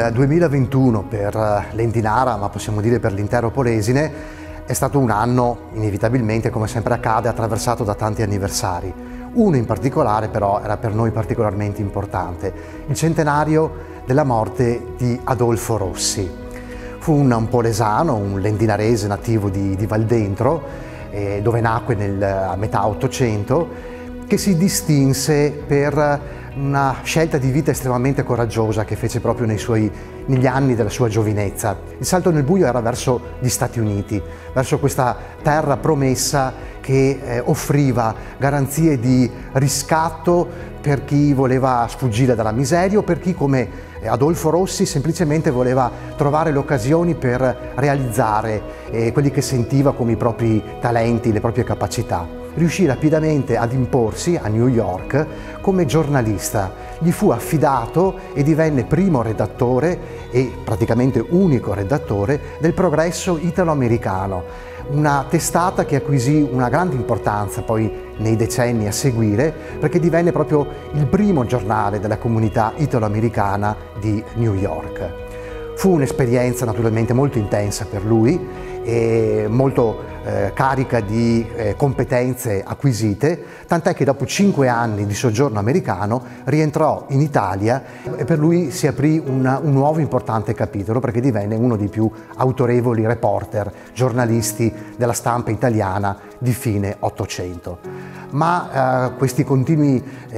Il 2021 per l'Endinara, ma possiamo dire per l'intero Polesine, è stato un anno inevitabilmente, come sempre accade, attraversato da tanti anniversari. Uno in particolare però era per noi particolarmente importante, il centenario della morte di Adolfo Rossi. Fu un polesano, un lendinarese nativo di Valdentro, dove nacque a metà Ottocento, che si distinse per una scelta di vita estremamente coraggiosa che fece proprio negli anni della sua giovinezza. Il salto nel buio era verso gli Stati Uniti, verso questa terra promessa che offriva garanzie di riscatto per chi voleva sfuggire dalla miseria o per chi, come Adolfo Rossi, semplicemente voleva trovare le occasioni per realizzare quelli che sentiva come i propri talenti, le proprie capacità. Riuscì rapidamente ad imporsi a New York come giornalista. Gli fu affidato e divenne primo redattore e praticamente unico redattore del Progresso Italo-Americano, una testata che acquisì una grande importanza poi nei decenni a seguire, perché divenne proprio il primo giornale della comunità italo-americana di New York. Fu un'esperienza naturalmente molto intensa per lui e molto carica di competenze acquisite, tant'è che dopo 5 anni di soggiorno americano rientrò in Italia e per lui si aprì un nuovo importante capitolo, perché divenne uno dei più autorevoli reporter, giornalisti della stampa italiana di fine Ottocento. Ma questi continui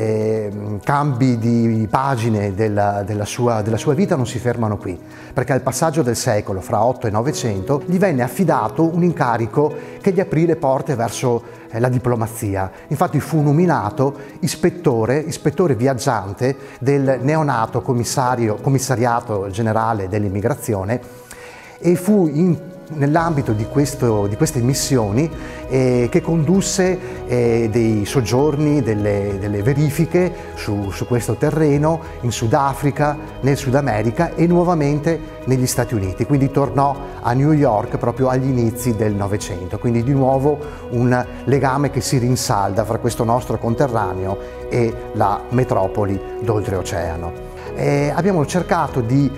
cambi di pagine della sua vita non si fermano qui, perché al passaggio del secolo fra 8 e 900 gli venne affidato un incarico che gli aprì le porte verso la diplomazia. Infatti fu nominato ispettore viaggiante del neonato commissariato generale dell'immigrazione e fu nell'ambito di queste missioni che condusse dei soggiorni, delle verifiche su questo terreno in Sudafrica, nel Sud America e nuovamente negli Stati Uniti. Quindi tornò a New York proprio agli inizi del Novecento. Quindi di nuovo un legame che si rinsalda fra questo nostro conterraneo e la metropoli d'oltreoceano. Abbiamo cercato di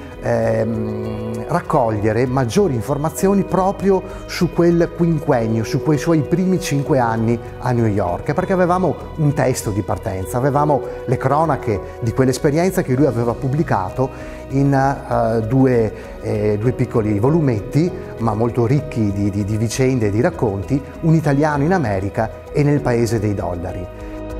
raccogliere maggiori informazioni proprio su quel quinquennio, su quei suoi primi 5 anni a New York, perché avevamo un testo di partenza, avevamo le cronache di quell'esperienza che lui aveva pubblicato in due piccoli volumetti, ma molto ricchi di vicende e di racconti, Un italiano in America e Nel paese dei dollari.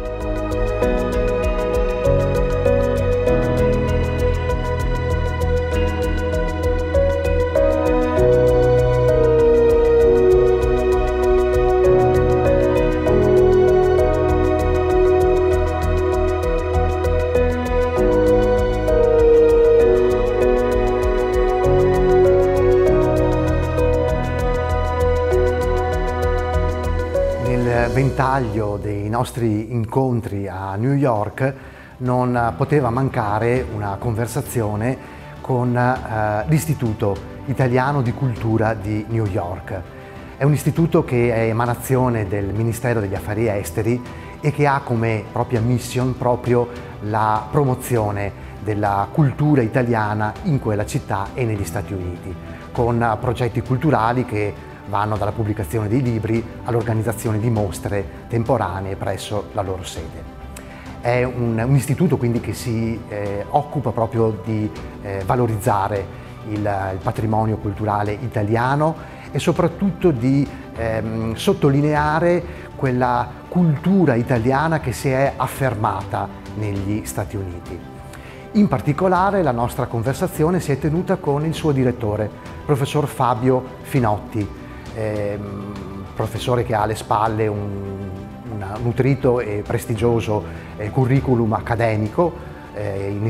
Nel ventaglio dei nostri incontri a New York non poteva mancare una conversazione con l'Istituto Italiano di Cultura di New York. È un istituto che è emanazione del Ministero degli Affari Esteri e che ha come propria mission proprio la promozione della cultura italiana in quella città e negli Stati Uniti, con progetti culturali che vanno dalla pubblicazione dei libri all'organizzazione di mostre temporanee presso la loro sede. È un istituto quindi che si occupa proprio di valorizzare il patrimonio culturale italiano e soprattutto di sottolineare quella cultura italiana che si è affermata negli Stati Uniti. In particolare la nostra conversazione si è tenuta con il suo direttore, professor Fabio Finotti, professore che ha alle spalle un nutrito e prestigioso curriculum accademico in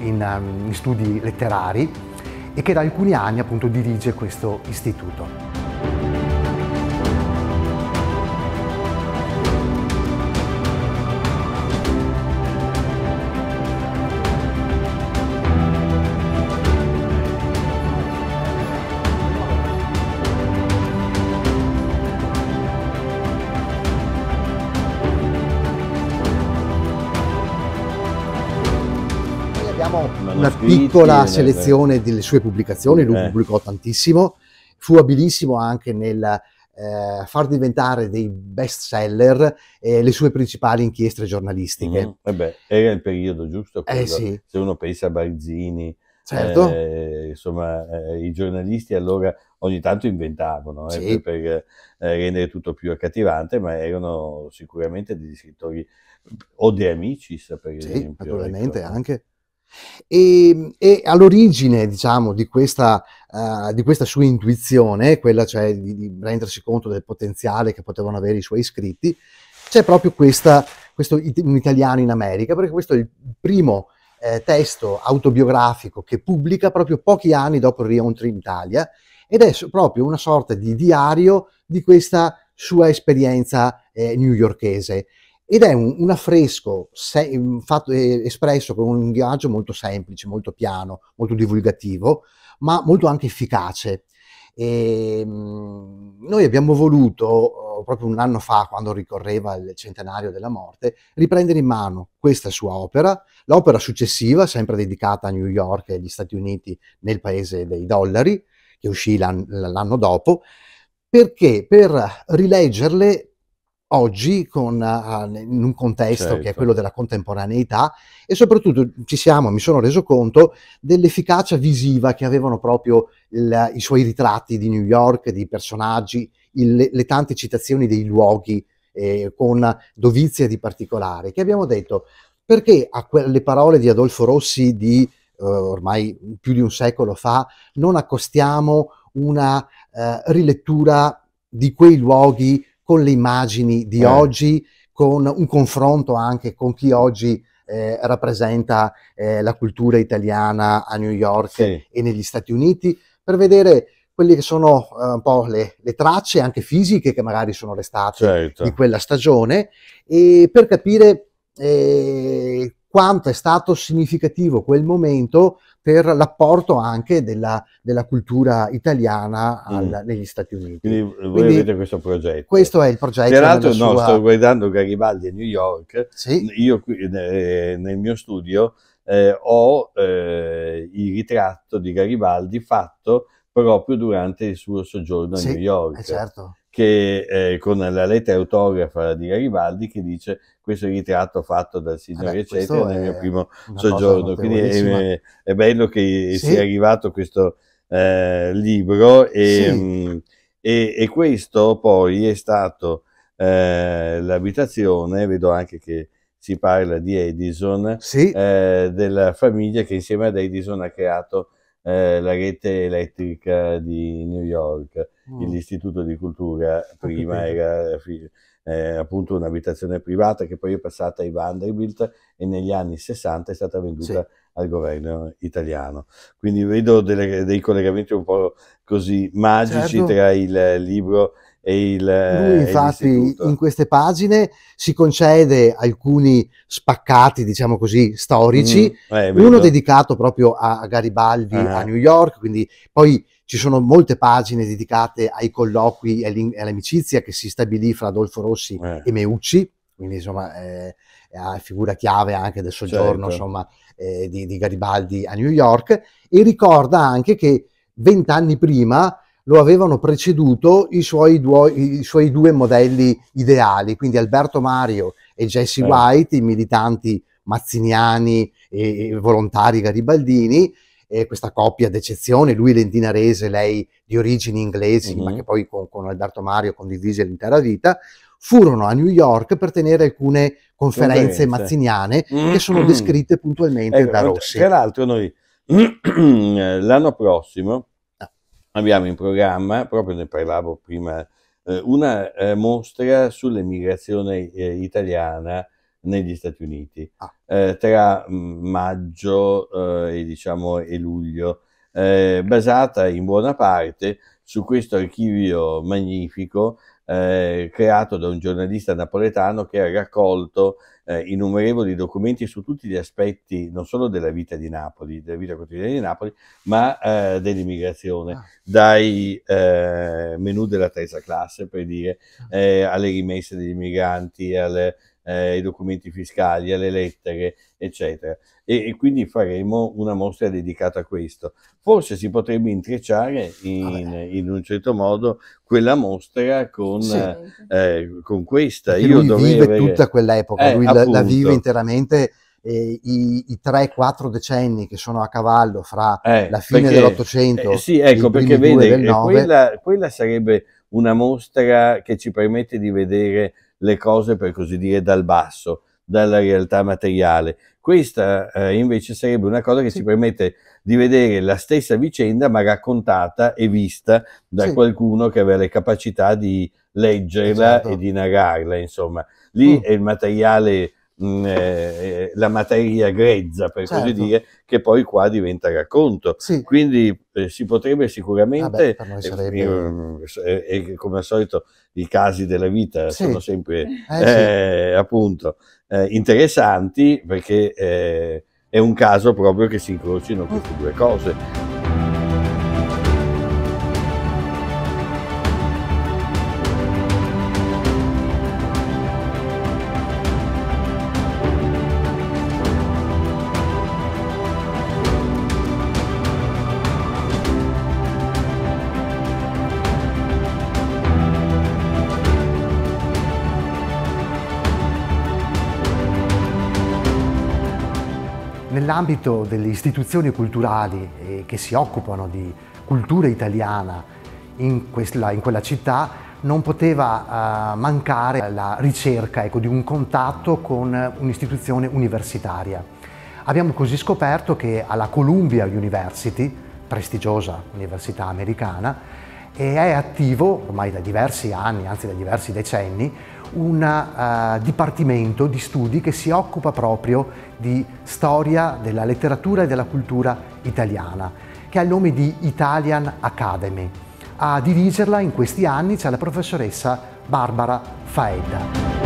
studi letterari e che da alcuni anni appunto dirige questo istituto. abbiamo una piccola selezione delle sue pubblicazioni, lui pubblicò tantissimo, fu abilissimo anche nel far diventare dei best seller le sue principali inchieste giornalistiche. Era il periodo giusto quello, sì. Se uno pensa a Barzini, Certo. insomma, i giornalisti allora ogni tanto inventavano Sì. per rendere tutto più accattivante, ma erano sicuramente degli scrittori, o De Amicis per esempio. Naturalmente, ecco. Anche. E all'origine, diciamo, di questa sua intuizione, quella cioè di rendersi conto del potenziale che potevano avere i suoi scritti, c'è proprio questo Un italiano in America, perché questo è il primo testo autobiografico che pubblica proprio pochi anni dopo il rientro in Italia, ed è proprio una sorta di diario di questa sua esperienza newyorkese. Ed è un affresco espresso con un linguaggio molto semplice, molto piano, molto divulgativo, ma molto anche efficace. Noi abbiamo voluto, proprio un anno fa, quando ricorreva il centenario della morte, riprendere in mano questa sua opera, l'opera successiva, sempre dedicata a New York e agli Stati Uniti nel paese dei dollari, che uscì l'anno dopo, perché per rileggerle oggi in un contesto che è quello della contemporaneità, e soprattutto mi sono reso conto dell'efficacia visiva che avevano proprio i suoi ritratti di New York, di personaggi, le tante citazioni dei luoghi con dovizia di particolare, che abbiamo detto, perché a quelle parole di Adolfo Rossi di ormai più di un secolo fa non accostiamo una rilettura di quei luoghi con le immagini di oggi, con un confronto anche con chi oggi rappresenta la cultura italiana a New York e negli Stati Uniti, per vedere quelle che sono un po' le tracce anche fisiche che magari sono restate di quella stagione, e per capire quanto è stato significativo quel momento per l'apporto anche della cultura italiana negli Stati Uniti. Quindi avete questo progetto. Questo è il progetto. Tra l'altro sto guardando Garibaldi a New York. Sì. Io qui nel mio studio ho il ritratto di Garibaldi fatto proprio durante il suo soggiorno a New York. Certo. Che con la lettera autografa di Garibaldi che dice: questo è il ritratto fatto dal signore eccetera nel mio primo soggiorno. Quindi è bello che sia arrivato questo libro, e questo poi è stato l'abitazione, vedo anche che si parla di Edison, della famiglia che insieme ad Edison ha creato la rete elettrica di New York. L'Istituto di Cultura prima era appunto un'abitazione privata che poi è passata ai Vanderbilt e negli anni 60 è stata venduta al governo italiano. Quindi vedo dei collegamenti un po' così magici tra il libro e lui infatti in queste pagine si concede alcuni spaccati, diciamo così, storici, uno dedicato proprio a Garibaldi a New York, quindi poi ci sono molte pagine dedicate ai colloqui e all'amicizia che si stabilì fra Adolfo Rossi e Meucci, quindi insomma è figura chiave anche del soggiorno insomma, di Garibaldi a New York, e ricorda anche che 20 anni prima lo avevano preceduto i suoi due modelli ideali, quindi Alberto Mario e Jesse White, i militanti mazziniani e volontari garibaldini, questa coppia d'eccezione, lui lentinarese, lei di origini inglesi, ma che poi con Alberto Mario condivise l'intera vita, furono a New York per tenere alcune conferenze mazziniane che sono descritte puntualmente da Rossi. Tra l'altro noi l'anno prossimo abbiamo in programma, proprio ne parlavo prima, una mostra sull'emigrazione italiana negli Stati Uniti, tra maggio e luglio, basata in buona parte su questo archivio magnifico creato da un giornalista napoletano che ha raccolto innumerevoli documenti su tutti gli aspetti non solo della vita di Napoli, della vita quotidiana di Napoli, ma dell'immigrazione, dai menù della terza classe, per dire, alle rimesse degli immigranti, ai documenti fiscali, alle lettere, eccetera. E quindi faremo una mostra dedicata a questo. Forse si potrebbe intrecciare in un certo modo quella mostra con, Sì. con questa. Perché Io lui dovrei vive avere... tutta quell'epoca, lui la vive appunto. interamente, i 3-4 decenni che sono a cavallo fra la fine perché, dell'Ottocento sì, e ecco, i perché primi due del vede, Nove. quella sarebbe una mostra che ci permette di vedere le cose, per così dire, dal basso, dalla realtà materiale. Questa invece sarebbe una cosa che Sì. ci permette di vedere la stessa vicenda, ma raccontata e vista da Sì. qualcuno che aveva le capacità di leggerla Certo. e di narrarla, insomma. Lì è il materiale, la materia grezza, per così Certo. dire, che poi qua diventa racconto. Sì. Quindi si potrebbe sicuramente, per noi sarebbe... come al solito i casi della vita Sì. sono sempre Sì. appunto interessanti, perché è un caso proprio che si incrocino queste due cose. Nell'ambito delle istituzioni culturali che si occupano di cultura italiana in quella città non poteva mancare la ricerca, ecco, di un contatto con un'istituzione universitaria. Abbiamo così scoperto che alla Columbia University, prestigiosa università americana, è attivo ormai da diversi anni, anzi da diversi decenni, un dipartimento di studi che si occupa proprio di storia della letteratura e della cultura italiana, che ha il nome di Italian Academy. A dirigerla in questi anni c'è la professoressa Barbara Faedda.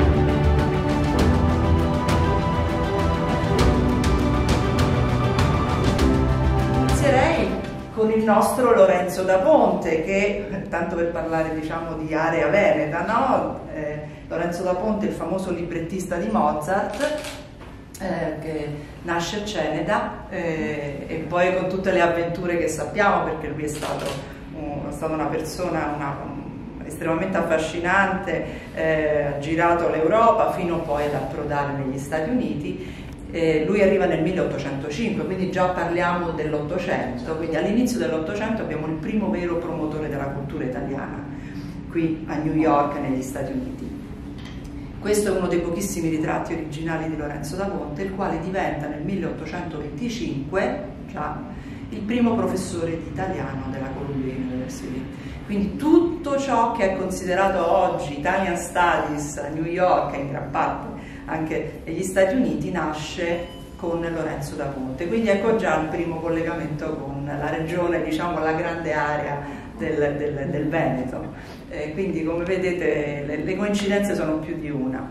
Con il nostro Lorenzo da Ponte, che, tanto per parlare, diciamo, di area veneta, no? Lorenzo da Ponte, il famoso librettista di Mozart, che nasce a Ceneda e poi con tutte le avventure che sappiamo, perché lui è stato una persona estremamente affascinante, ha girato l'Europa fino poi ad approdare negli Stati Uniti. Lui arriva nel 1805, quindi già parliamo dell'Ottocento, quindi all'inizio dell'Ottocento abbiamo il primo vero promotore della cultura italiana, qui a New York, negli Stati Uniti. Questo è uno dei pochissimi ritratti originali di Lorenzo da Ponte, il quale diventa nel 1825 già il primo professore di italiano della Columbia University. Quindi tutto ciò che è considerato oggi Italian Studies a New York e in gran parte anche negli Stati Uniti nasce con Lorenzo da Ponte, quindi ecco già il primo collegamento con la regione, diciamo la grande area del Veneto, quindi come vedete le coincidenze sono più di una.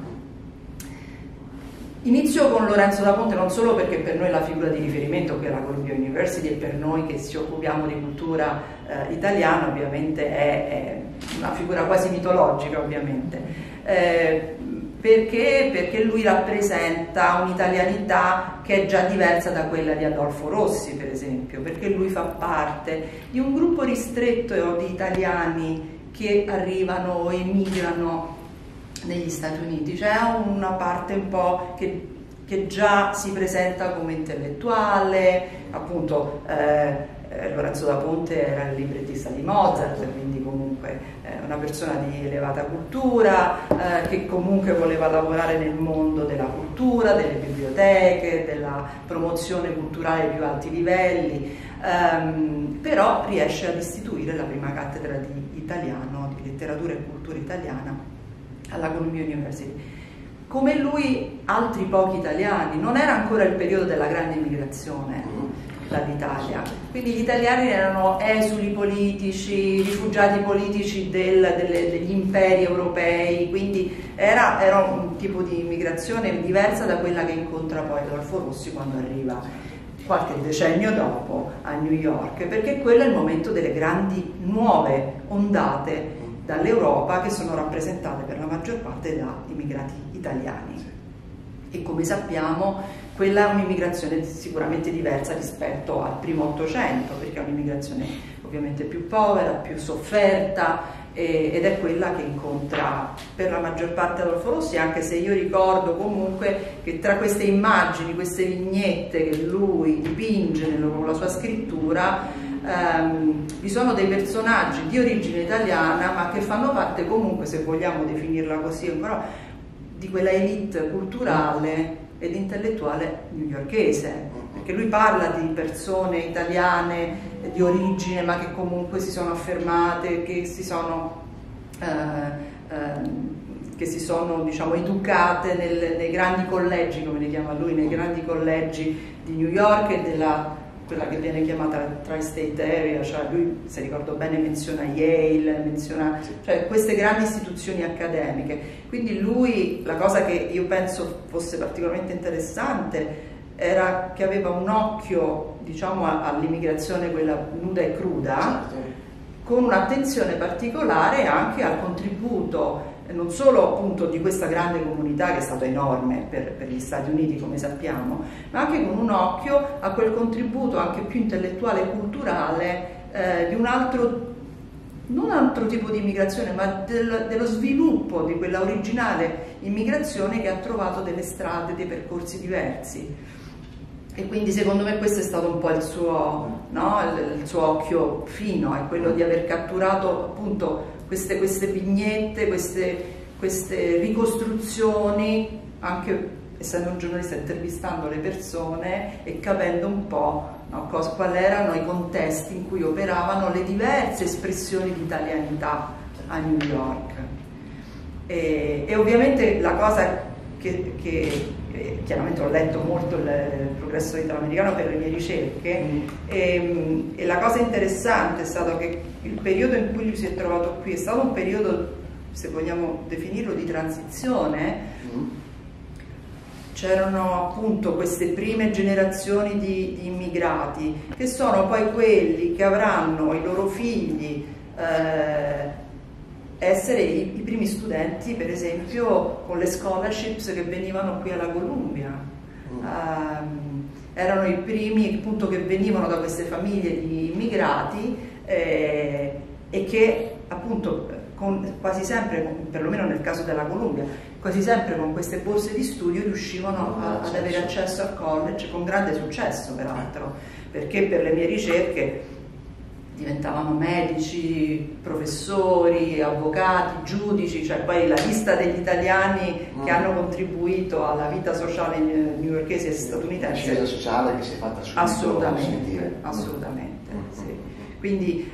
Inizio con Lorenzo da Ponte non solo perché per noi è la figura di riferimento che è la Columbia University e per noi che ci occupiamo di cultura italiana ovviamente è una figura quasi mitologica ovviamente. Perché lui rappresenta un'italianità che è già diversa da quella di Adolfo Rossi, per esempio, perché lui fa parte di un gruppo ristretto di italiani che arrivano o emigrano negli Stati Uniti. C'è una parte un po' che già si presenta come intellettuale, appunto Lorenzo da Ponte era il librettista di Mozart, quindi comunque una persona di elevata cultura, che comunque voleva lavorare nel mondo della cultura, delle biblioteche, della promozione culturale ai più alti livelli, però riesce ad istituire la prima cattedra di italiano, di letteratura e cultura italiana alla Columbia University. Come lui altri pochi italiani, non era ancora il periodo della grande immigrazione dall'Italia, quindi gli italiani erano esuli politici, rifugiati politici degli imperi europei, quindi era un tipo di immigrazione diversa da quella che incontra poi Adolfo Rossi quando arriva qualche decennio dopo a New York, perché quello è il momento delle grandi nuove ondate dall'Europa che sono rappresentate per la maggior parte da immigrati italiani. e come sappiamo quella è un'immigrazione sicuramente diversa rispetto al primo Ottocento, perché è un'immigrazione ovviamente più povera, più sofferta, ed è quella che incontra per la maggior parte Adolfo Rossi, anche se io ricordo comunque che tra queste immagini, queste vignette che lui dipinge con la sua scrittura, vi sono dei personaggi di origine italiana ma che fanno parte comunque, se vogliamo definirla così ancora, di quella elite culturale ed intellettuale newyorkese, perché lui parla di persone italiane di origine ma che comunque si sono affermate, che si sono diciamo educate nei grandi collegi, come li chiama lui, nei grandi collegi di New York e quella che viene chiamata Tri-State Area, cioè lui, se ricordo bene, menziona Yale, cioè queste grandi istituzioni accademiche. Quindi lui, la cosa che io penso fosse particolarmente interessante era che aveva un occhio, diciamo, all'immigrazione quella nuda e cruda, con un'attenzione particolare anche al contributo non solo appunto di questa grande comunità che è stato enorme per gli Stati Uniti, come sappiamo, ma anche con un occhio a quel contributo anche più intellettuale e culturale di un altro, non un altro tipo di immigrazione, ma dello sviluppo di quella originale immigrazione che ha trovato delle strade, dei percorsi diversi. E quindi secondo me questo è stato un po' il suo, no? il suo occhio fino, è quello di aver catturato appunto queste vignette, queste ricostruzioni, anche essendo un giornalista, intervistando le persone e capendo un po', no, quali erano i contesti in cui operavano le diverse espressioni di italianità a New York. E ovviamente la cosa che chiaramente ho letto molto il progresso italoamericano per le mie ricerche, e la cosa interessante è stato che il periodo in cui lui si è trovato qui è stato un periodo, se vogliamo definirlo, di transizione. C'erano appunto queste prime generazioni di immigrati che sono poi quelli che avranno i loro figli essere i primi studenti, per esempio con le scholarships che venivano qui alla Columbia. Erano i primi appunto che venivano da queste famiglie di immigrati e che appunto quasi sempre, perlomeno nel caso della Columbia, quasi sempre con queste borse di studio riuscivano ad avere accesso al college, con grande successo peraltro, perché per le mie ricerche diventavano medici, professori, avvocati, giudici, cioè poi la lista degli italiani che hanno contribuito alla vita sociale newyorkese e statunitense. La sociale che si è fatta subito assolutamente, assolutamente, sì. Quindi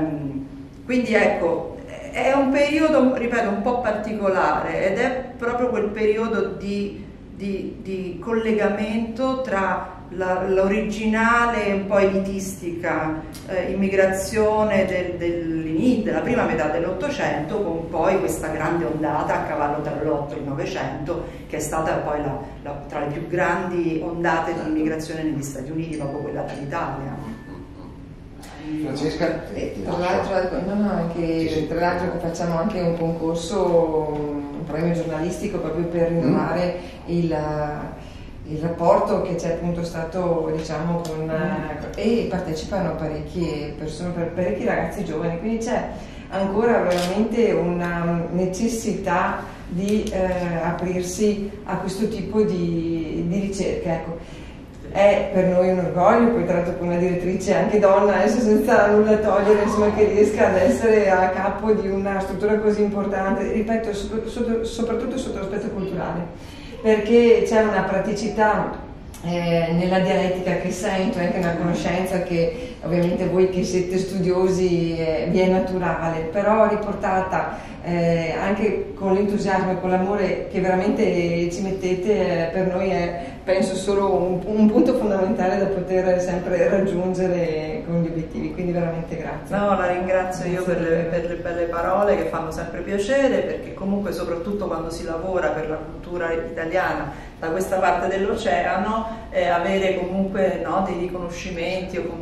ecco, è un periodo, ripeto, un po' particolare, ed è proprio quel periodo di collegamento tra l'originale un po' elitistica immigrazione della prima metà dell'Ottocento, con poi questa grande ondata a cavallo tra l'8 e il Novecento, che è stata poi tra le più grandi ondate di immigrazione negli Stati Uniti, proprio quella dall'Italia. Francesca? Tra l'altro facciamo anche un concorso, un premio giornalistico proprio per rinnovare il rapporto che c'è appunto stato, diciamo, e partecipano parecchie persone, parecchi ragazzi giovani, quindi c'è ancora veramente una necessità di aprirsi a questo tipo di ricerca, ecco. È per noi un orgoglio, poi tra l'altro con una direttrice anche donna, adesso senza nulla togliere, insomma, che riesca ad essere a capo di una struttura così importante, ripeto, soprattutto sotto l'aspetto culturale, perché c'è una praticità nella dialettica che sento, anche una conoscenza che ovviamente voi che siete studiosi vi è naturale, però riportata anche con l'entusiasmo e con l'amore che veramente ci mettete, per noi è, penso, solo un punto fondamentale da poter sempre raggiungere con gli obiettivi, quindi veramente grazie. No, la ringrazio io per le belle parole che fanno sempre piacere, perché comunque soprattutto quando si lavora per la cultura italiana da questa parte dell'oceano, avere comunque, no, dei riconoscimenti o comunque uno scambio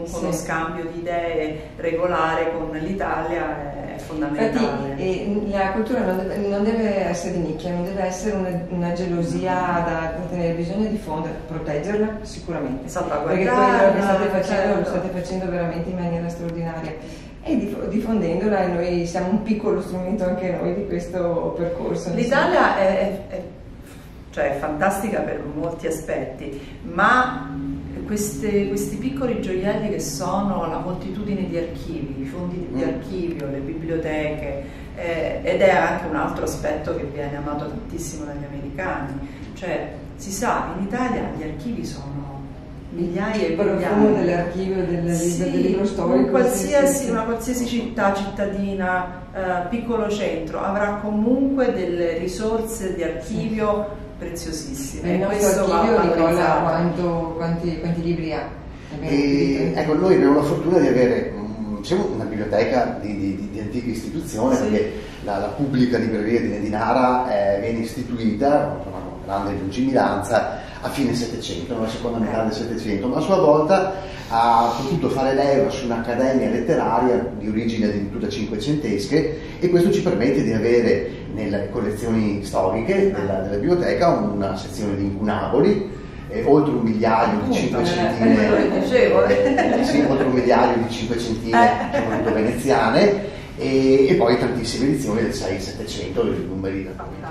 scambio di idee regolare con l'Italia è fondamentale. Infatti, la cultura non deve essere di nicchia, non deve essere una gelosia da tenere, bisogno diffondere, proteggerla sicuramente, perché quello che state facendo lo state facendo veramente in maniera straordinaria, e diffondendola, e noi siamo un piccolo strumento anche noi di questo percorso. L'Italia è fantastica per molti aspetti, ma questi piccoli gioielli che sono la moltitudine di archivi, i fondi di archivio, le biblioteche, ed è anche un altro aspetto che viene amato tantissimo dagli americani, cioè si sa, in Italia gli archivi sono migliaia e migliaia dell'archivio del libro storico, una qualsiasi città, cittadina, piccolo centro avrà comunque delle risorse di archivio preziosissime. Il nostro archivio, Nicola, quanti libri ha? Ecco, noi abbiamo la fortuna di avere una biblioteca di antica istituzione, perché la pubblica libreria di Lendinara viene istituita con una grande lungimiranza a fine Settecento, nella seconda metà del Settecento, ma a sua volta ha potuto fare leva su un'accademia letteraria di origini addirittura cinquecentesche, e questo ci permette di avere nelle collezioni storiche della biblioteca una sezione di incunaboli, oltre 1 migliaio di cinquecentine, oltre 1 migliaio di cinquecentine, soprattutto veneziane, e poi tantissime edizioni del 6-700 dei numeri.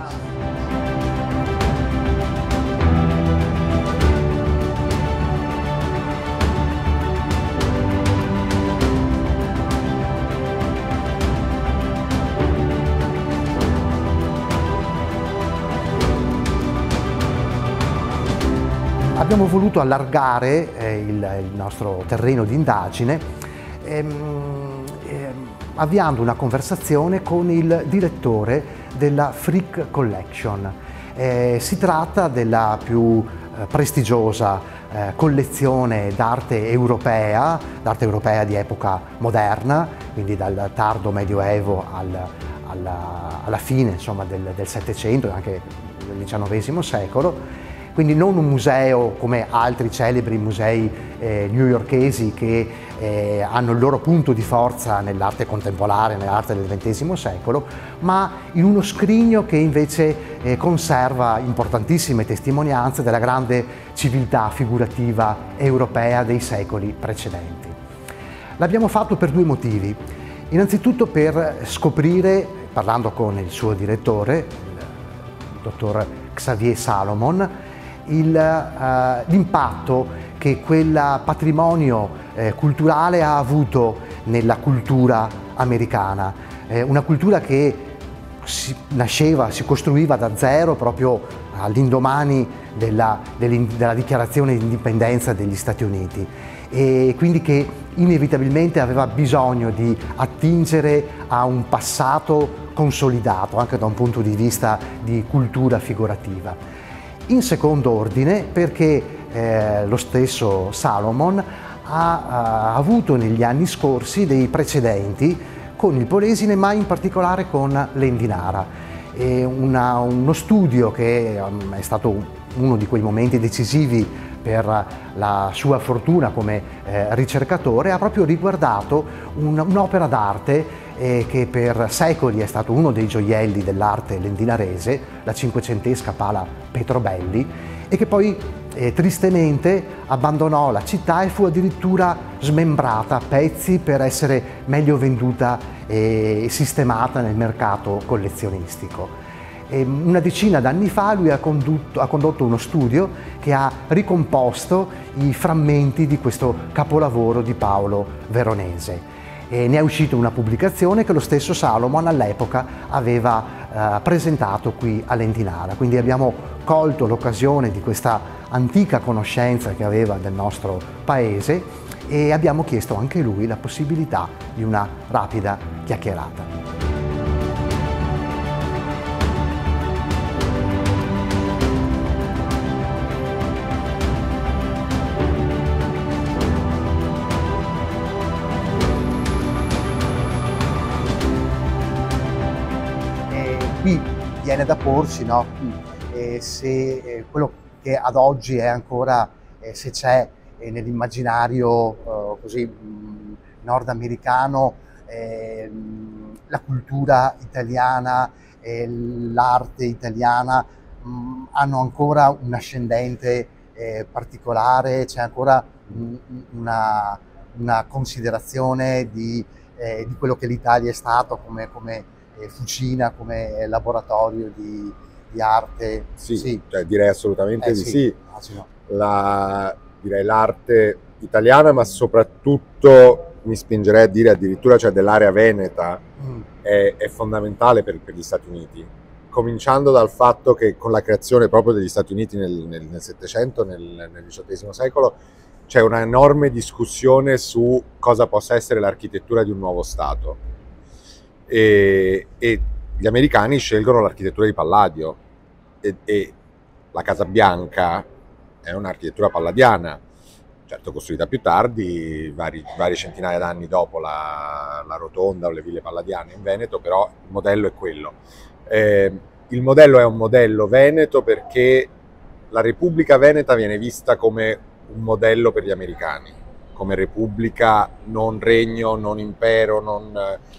Abbiamo voluto allargare il nostro terreno di indagine avviando una conversazione con il direttore della Frick Collection. Si tratta della più prestigiosa collezione d'arte europea di epoca moderna, quindi dal tardo Medioevo alla fine, insomma, del Settecento e anche del XIX secolo. Quindi non un museo come altri celebri musei newyorkesi che hanno il loro punto di forza nell'arte contemporanea, nell'arte del XX secolo, ma in uno scrigno che invece conserva importantissime testimonianze della grande civiltà figurativa europea dei secoli precedenti. L'abbiamo fatto per 2 motivi. Innanzitutto per scoprire, parlando con il suo direttore, il dottor Xavier Salomon, l'impatto che quel patrimonio culturale ha avuto nella cultura americana, una cultura che si costruiva da zero proprio all'indomani della dichiarazione di indipendenza degli Stati Uniti, e quindi che inevitabilmente aveva bisogno di attingere a un passato consolidato anche da un punto di vista di cultura figurativa. In secondo ordine perché lo stesso Salomon ha avuto negli anni scorsi dei precedenti con il Polesine, ma in particolare con l'Endinara. Uno studio che è stato uno di quei momenti decisivi per la sua fortuna come ricercatore, ha proprio riguardato un'opera d'arte che per secoli è stato uno dei gioielli dell'arte lendinarese, la cinquecentesca pala Petrobelli, e che poi tristemente abbandonò la città e fu addirittura smembrata a pezzi per essere meglio venduta e sistemata nel mercato collezionistico. Una decina d'anni fa lui ha condotto uno studio che ha ricomposto i frammenti di questo capolavoro di Paolo Veronese. E ne è uscita una pubblicazione che lo stesso Salomon all'epoca aveva presentato qui a Lendinara. Quindi abbiamo colto l'occasione di questa antica conoscenza che aveva del nostro paese e abbiamo chiesto anche lui la possibilità di una rapida chiacchierata. Qui viene da porsi, no? Se quello che ad oggi è ancora, se c'è nell'immaginario così nordamericano la cultura italiana e l'arte italiana hanno ancora un ascendente particolare, c'è ancora una considerazione di quello che l'Italia è stato come fucina, come laboratorio di arte. Sì. Cioè, direi assolutamente di sì. Immagino. Direi l'arte italiana, ma soprattutto mi spingerei a dire addirittura, cioè, dell'area veneta è fondamentale per gli Stati Uniti, cominciando dal fatto che con la creazione proprio degli Stati Uniti nel Settecento, nel XVIII secolo, c'è una enorme discussione su cosa possa essere l'architettura di un nuovo Stato, e gli americani scelgono l'architettura di Palladio, e la Casa Bianca è un'architettura palladiana, certo costruita più tardi, vari centinaia d'anni dopo la Rotonda o le ville palladiane in Veneto, però il modello è quello. Il modello è un modello veneto perché la Repubblica Veneta viene vista come un modello per gli americani, come repubblica, non regno, non impero, non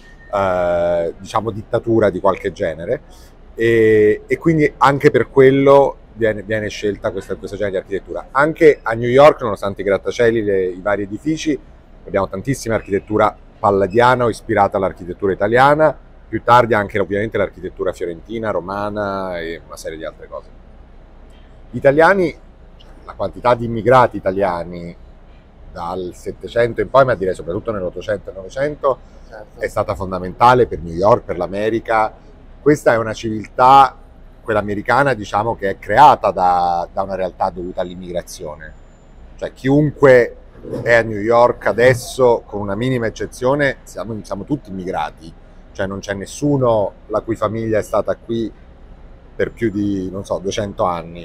diciamo dittatura di qualche genere, e quindi anche per quello viene scelta questo genere di architettura. Anche a New York, nonostante i grattacieli, i vari edifici, abbiamo tantissima architettura palladiana o ispirata all'architettura italiana, più tardi anche ovviamente l'architettura fiorentina, romana e una serie di altre cose. Gli italiani, la quantità di immigrati italiani dal Settecento in poi, ma direi soprattutto nell'Ottocento e Novecento, è stata fondamentale per New York, per l'America. Questa è una civiltà, quella americana, diciamo, che è creata da una realtà dovuta all'immigrazione. Cioè chiunque è a New York adesso, con una minima eccezione, siamo tutti immigrati. Cioè non c'è nessuno la cui famiglia è stata qui per più di, non so, 200 anni.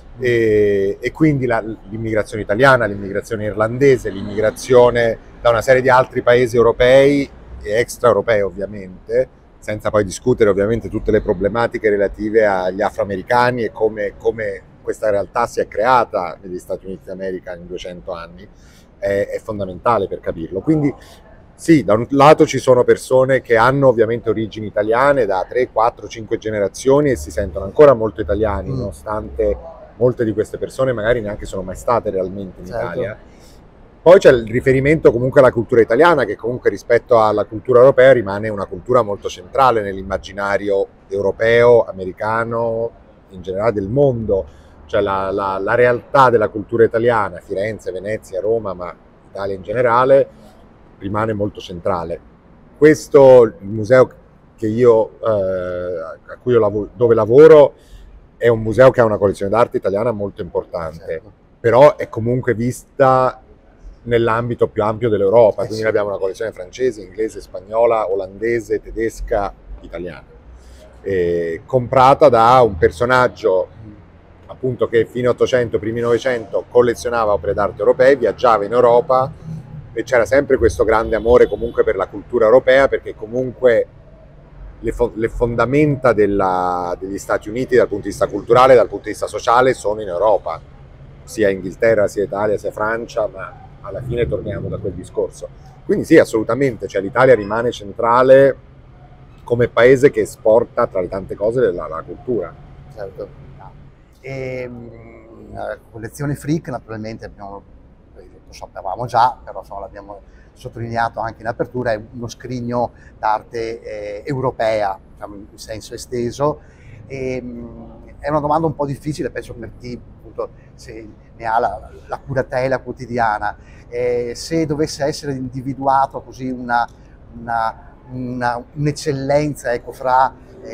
E quindi l'immigrazione italiana, l'immigrazione irlandese, l'immigrazione da una serie di altri paesi europei e extraeuropei ovviamente, senza poi discutere ovviamente tutte le problematiche relative agli afroamericani e come questa realtà si è creata negli Stati Uniti d'America in 200 anni, è fondamentale per capirlo. Quindi sì, da un lato ci sono persone che hanno ovviamente origini italiane da 3, 4, 5 generazioni e si sentono ancora molto italiani, nonostante molte di queste persone magari neanche sono mai state realmente in Italia. Poi c'è il riferimento comunque alla cultura italiana, che comunque rispetto alla cultura europea rimane una cultura molto centrale nell'immaginario europeo, americano, in generale del mondo. Cioè la realtà della cultura italiana, Firenze, Venezia, Roma, ma Italia in generale, rimane molto centrale. Questo, il museo che dove lavoro, è un museo che ha una collezione d'arte italiana molto importante, però è comunque vista nell'ambito più ampio dell'Europa, quindi abbiamo una collezione francese, inglese, spagnola, olandese, tedesca, italiana, comprata da un personaggio appunto che fine 800, primi 900 collezionava opere d'arte europee, viaggiava in Europa e c'era sempre questo grande amore comunque per la cultura europea, perché comunque le fondamenta degli Stati Uniti dal punto di vista culturale, dal punto di vista sociale, sono in Europa, sia Inghilterra, sia Italia, sia Francia, ma alla fine torniamo da quel discorso. Quindi sì, assolutamente, cioè l'Italia rimane centrale come paese che esporta, tra le tante cose, la cultura. Certo. E la collezione Frick, naturalmente, lo sapevamo già, però l'abbiamo sottolineato anche in apertura, è uno scrigno d'arte europea, diciamo, in senso esteso. È una domanda un po' difficile, penso, per chi appunto ne ha la curatela quotidiana. Se dovesse essere individuato così un'eccellenza, ecco, fra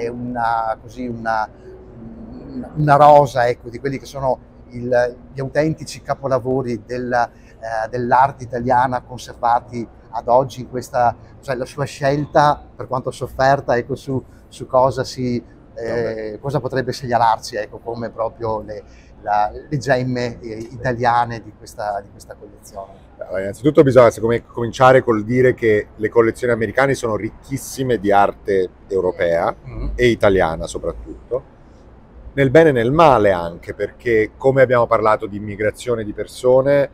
una rosa, ecco, di quelli che sono gli autentici capolavori dell'arte italiana conservati ad oggi, in questa, cioè la sua scelta, per quanto sofferta, ecco, su cosa cosa potrebbe segnalarci, ecco, come proprio le gemme italiane di questa collezione. Allora, innanzitutto bisogna cominciare col dire che le collezioni americane sono ricchissime di arte europea e italiana soprattutto, nel bene e nel male anche, perché come abbiamo parlato di immigrazione di persone,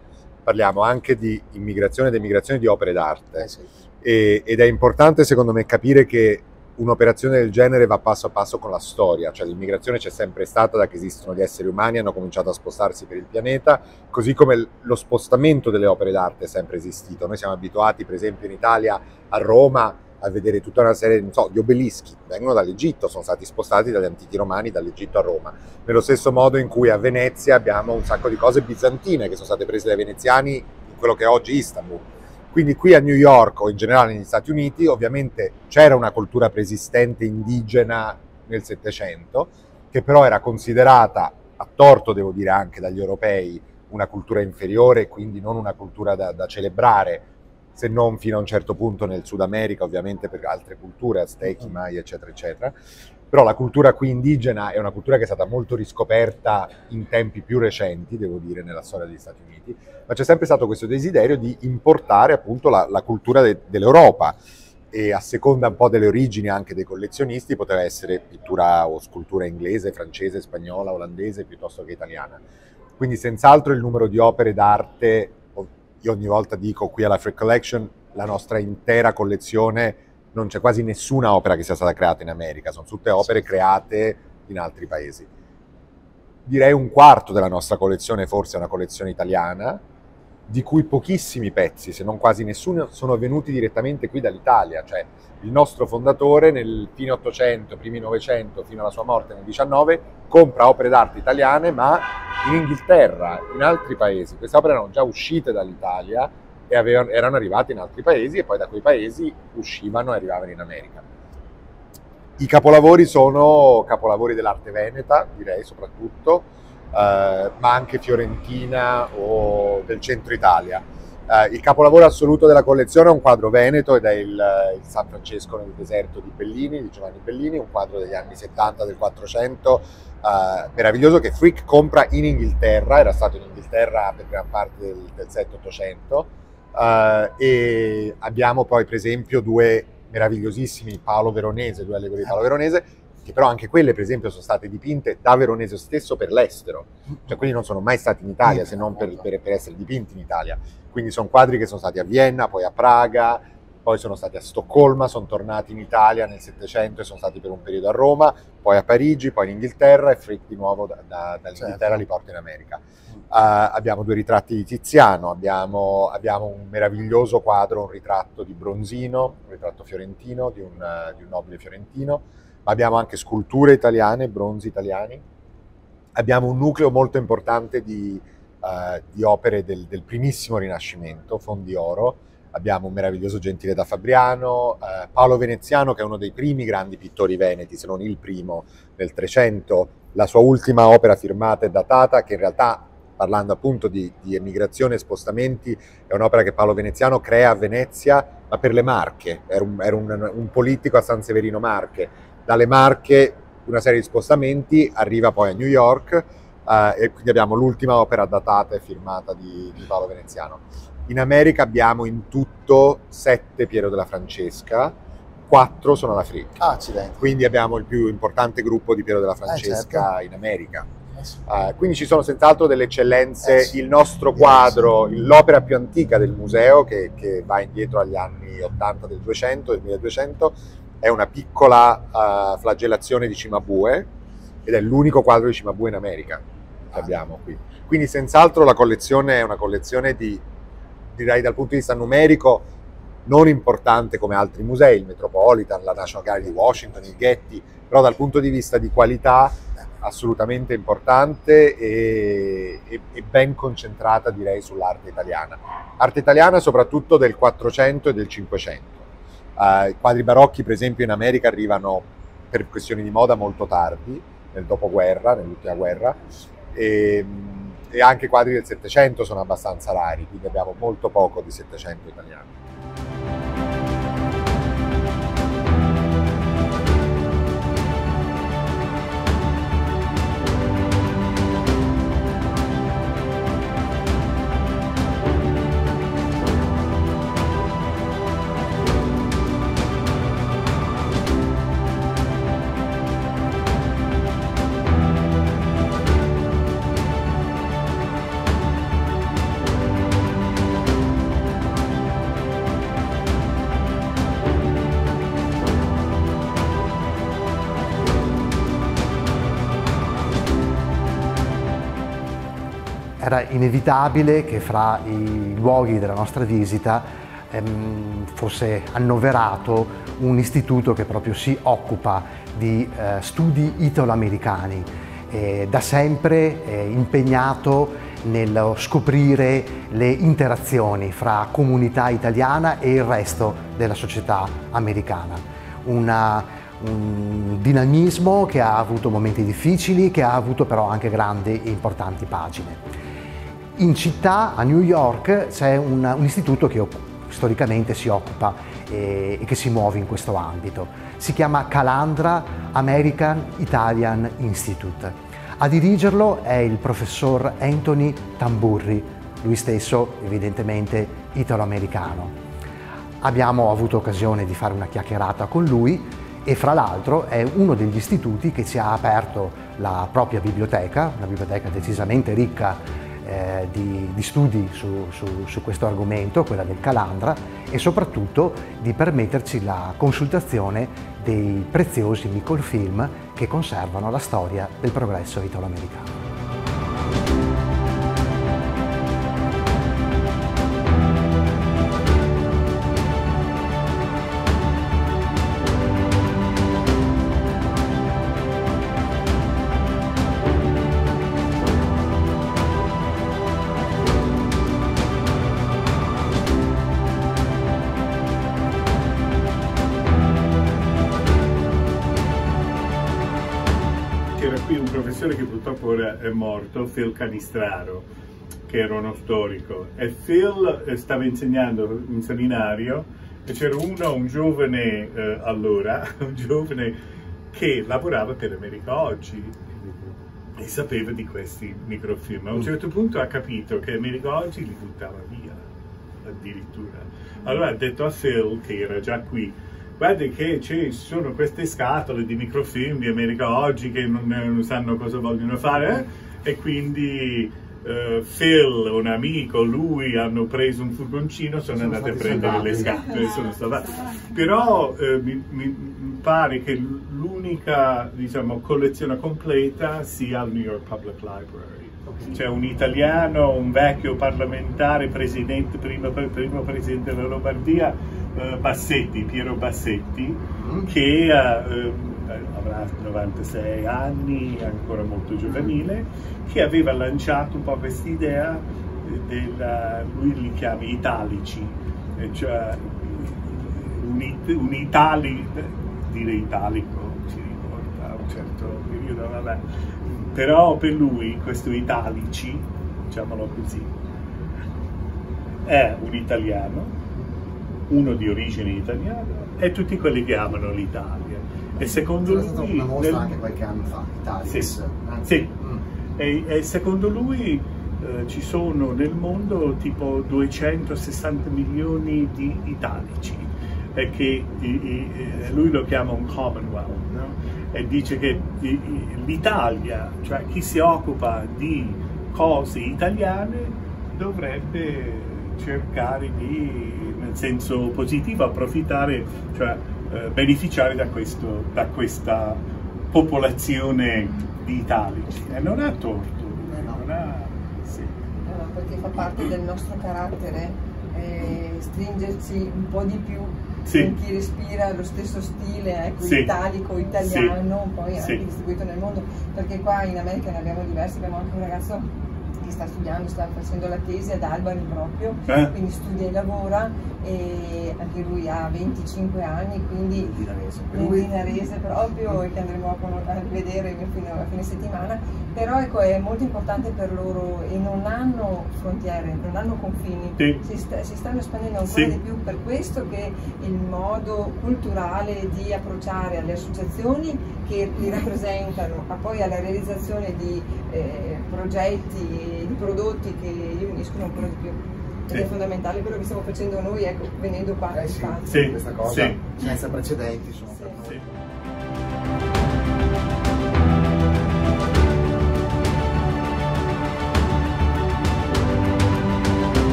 parliamo anche di immigrazione ed emigrazione di opere d'arte. Sì. Ed è importante secondo me capire che un'operazione del genere va passo a passo con la storia, cioè l'immigrazione c'è sempre stata da che esistono gli esseri umani, hanno cominciato a spostarsi per il pianeta, così come lo spostamento delle opere d'arte è sempre esistito. Noi siamo abituati, per esempio in Italia, a Roma, a vedere tutta una serie, non so, di obelischi, vengono dall'Egitto, sono stati spostati dagli antichi romani dall'Egitto a Roma. Nello stesso modo in cui a Venezia abbiamo un sacco di cose bizantine che sono state prese dai veneziani in quello che è oggi Istanbul. Quindi qui a New York o in generale negli Stati Uniti ovviamente c'era una cultura preesistente indigena nel Settecento, che però era considerata, a torto devo dire anche dagli europei, una cultura inferiore, quindi non una cultura da celebrare, se non fino a un certo punto nel Sud America, ovviamente per altre culture, Aztechi, Mai, eccetera, eccetera. Però la cultura qui indigena è una cultura che è stata molto riscoperta in tempi più recenti, devo dire, nella storia degli Stati Uniti, ma c'è sempre stato questo desiderio di importare appunto la cultura dell'Europa, e a seconda un po' delle origini anche dei collezionisti poteva essere pittura o scultura inglese, francese, spagnola, olandese, piuttosto che italiana. Quindi senz'altro il numero di opere d'arte, io ogni volta dico qui alla Frick Collection, la nostra intera collezione, non c'è quasi nessuna opera che sia stata creata in America, sono tutte opere create in altri paesi. Direi un quarto della nostra collezione forse è una collezione italiana, di cui pochissimi pezzi, se non quasi nessuno, sono venuti direttamente qui dall'Italia. Cioè il nostro fondatore nel fine 800, primi 900, fino alla sua morte nel 19, compra opere d'arte italiane, ma in Inghilterra, in altri paesi. Queste opere erano già uscite dall'Italia e erano arrivate in altri paesi, e poi da quei paesi uscivano e arrivavano in America. I capolavori sono capolavori dell'arte veneta, direi soprattutto, ma anche fiorentina o del centro Italia. Il capolavoro assoluto della collezione è un quadro veneto ed è il San Francesco nel deserto di Bellini, di Giovanni Bellini, un quadro degli anni 70 del 400, meraviglioso, che Frick compra in Inghilterra, era stato in Inghilterra per gran parte del 7-800, e abbiamo poi per esempio due meravigliosissimi Paolo Veronese, due allegorie di Paolo Veronese, che però anche quelle per esempio sono state dipinte da Veronese stesso per l'estero, cioè quindi non sono mai stati in Italia se non per essere dipinti in Italia. Quindi sono quadri che sono stati a Vienna, poi a Praga, poi sono stati a Stoccolma, sono tornati in Italia nel Settecento e sono stati per un periodo a Roma, poi a Parigi, poi in Inghilterra, e Frick di nuovo dall'Inghilterra li porta in America. Abbiamo due ritratti di Tiziano, abbiamo un meraviglioso quadro, un ritratto di Bronzino, un ritratto fiorentino di un nobile fiorentino, ma abbiamo anche sculture italiane, bronzi italiani. Abbiamo un nucleo molto importante di opere del primissimo Rinascimento, fondi oro. Abbiamo un meraviglioso Gentile da Fabriano, Paolo Veneziano, che è uno dei primi grandi pittori veneti, se non il primo, nel 300. La sua ultima opera firmata e datata, che in realtà, parlando appunto di emigrazione e spostamenti, è un'opera che Paolo Veneziano crea a Venezia, ma per le Marche. Era un politico a San Severino Marche. Dalle Marche una serie di spostamenti, arriva poi a New York, e quindi abbiamo l'ultima opera datata e firmata di Paolo Veneziano. In America abbiamo in tutto 7 Piero della Francesca, 4 sono la Frick. Accidenti. Quindi abbiamo il più importante gruppo di Piero della Francesca, certo, in America. Quindi ci sono senz'altro delle eccellenze. Il nostro quadro, l'opera più antica del museo, che va indietro agli anni 80 del 200, del 1200, è una piccola flagellazione di Cimabue, ed è l'unico quadro di Cimabue in America che abbiamo qui. Quindi senz'altro la collezione è una collezione direi dal punto di vista numerico non importante come altri musei, il Metropolitan, la National Gallery di Washington, il Getty, però dal punto di vista di qualità assolutamente importante e ben concentrata, direi, sull'arte italiana. Arte italiana soprattutto del 400 e del 500. I quadri barocchi, per esempio, in America arrivano per questioni di moda molto tardi, nel dopoguerra, nell'ultima guerra, e anche i quadri del Settecento sono abbastanza rari, quindi abbiamo molto poco di Settecento italiano. era inevitabile che fra i luoghi della nostra visita fosse annoverato un istituto che proprio si occupa di studi italo-americani, da sempre impegnato nello scoprire le interazioni fra comunità italiana e il resto della società americana. Un dinamismo che ha avuto momenti difficili, che ha avuto però anche grandi e importanti pagine. In città, a New York, c'è un istituto che storicamente si occupa e che si muove in questo ambito. Si chiama Calandra American Italian Institute. A dirigerlo è il professor Anthony Tamburri, lui stesso evidentemente italo-americano. Abbiamo avuto occasione di fare una chiacchierata con lui e fra l'altro è uno degli istituti che ci ha aperto la propria biblioteca, una biblioteca decisamente ricca di studi su questo argomento, quella del Calandra, e soprattutto di permetterci la consultazione dei preziosi microfilm che conservano la storia del progresso italo-americano. Che purtroppo ora è morto, Phil Canistraro, che era uno storico, e Phil stava insegnando in seminario e c'era un giovane allora, un giovane che lavorava per America Oggi e sapeva di questi microfilm. A un certo punto ha capito che America Oggi li buttava via, addirittura. Allora ha detto a Phil, che era già qui: guarda che ci sono queste scatole di microfilm di America Oggi che non sanno cosa vogliono fare, e quindi Phil, un amico, lui hanno preso un furgoncino, sono andati a prendere le scatole. Però mi pare che l'unica, diciamo, collezione completa sia al New York Public Library. C'è un italiano, un vecchio parlamentare, primo presidente della Lombardia, Bassetti, Piero Bassetti, che avrà 96 anni, ancora molto giovanile, che aveva lanciato un po' questa idea lui li chiama italici, cioè dire italico ci riporta a un certo periodo, vabbè. Però per lui questo italici, diciamolo così, è un italiano, uno di origine italiana, e tutti quelli che amano l'Italia. E secondo lui... C'è stata una mostra anche qualche anno fa, Italia. Sì. E secondo lui ci sono nel mondo tipo 260 milioni di italici, e che lui lo chiama un Commonwealth, no? E dice che l'Italia, cioè chi si occupa di cose italiane, dovrebbe cercare di, nel senso positivo, approfittare, cioè beneficiare da questa popolazione di italici. E non ha torto, non ha... Sì. No, perché fa parte del nostro carattere stringerci un po' di più con chi respira lo stesso stile, ecco, italico, italiano, poi anche distribuito nel mondo, perché qua in America ne abbiamo diversi. Abbiamo anche un ragazzo che sta studiando, sta facendo la tesi ad Albany proprio, quindi studia e lavora, e anche lui ha 25 anni, quindi Linarese proprio, e che andremo a vedere a fine settimana. Però ecco, è molto importante per loro, e non hanno frontiere, non hanno confini, si stanno espandendo ancora di più, per questo che il modo culturale di approcciare alle associazioni che li rappresentano, ma poi alla realizzazione di progetti, di prodotti che li uniscono ancora di più. Ed è fondamentale quello che stiamo facendo noi, ecco, venendo qua a questa cosa senza precedenti sono per noi.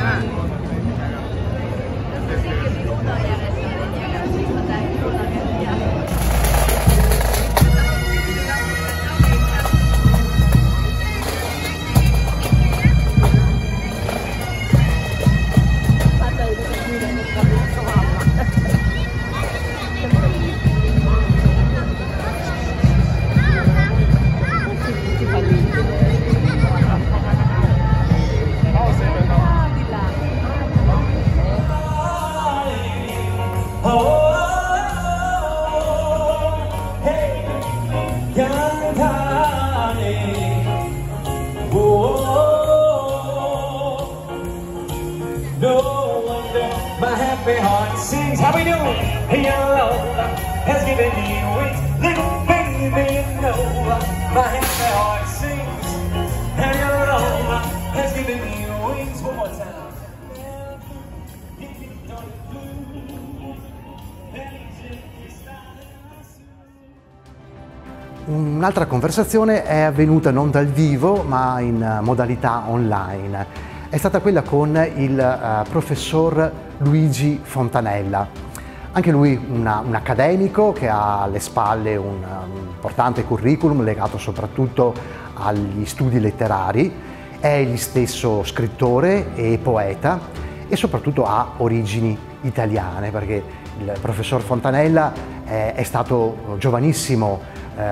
Un'altra conversazione è avvenuta non dal vivo ma in modalità online. È stata quella con il professor Luigi Fontanella. Anche lui un accademico che ha alle spalle un importante curriculum legato soprattutto agli studi letterari, è egli stesso scrittore e poeta e soprattutto ha origini italiane, perché il professor Fontanella è stato giovanissimo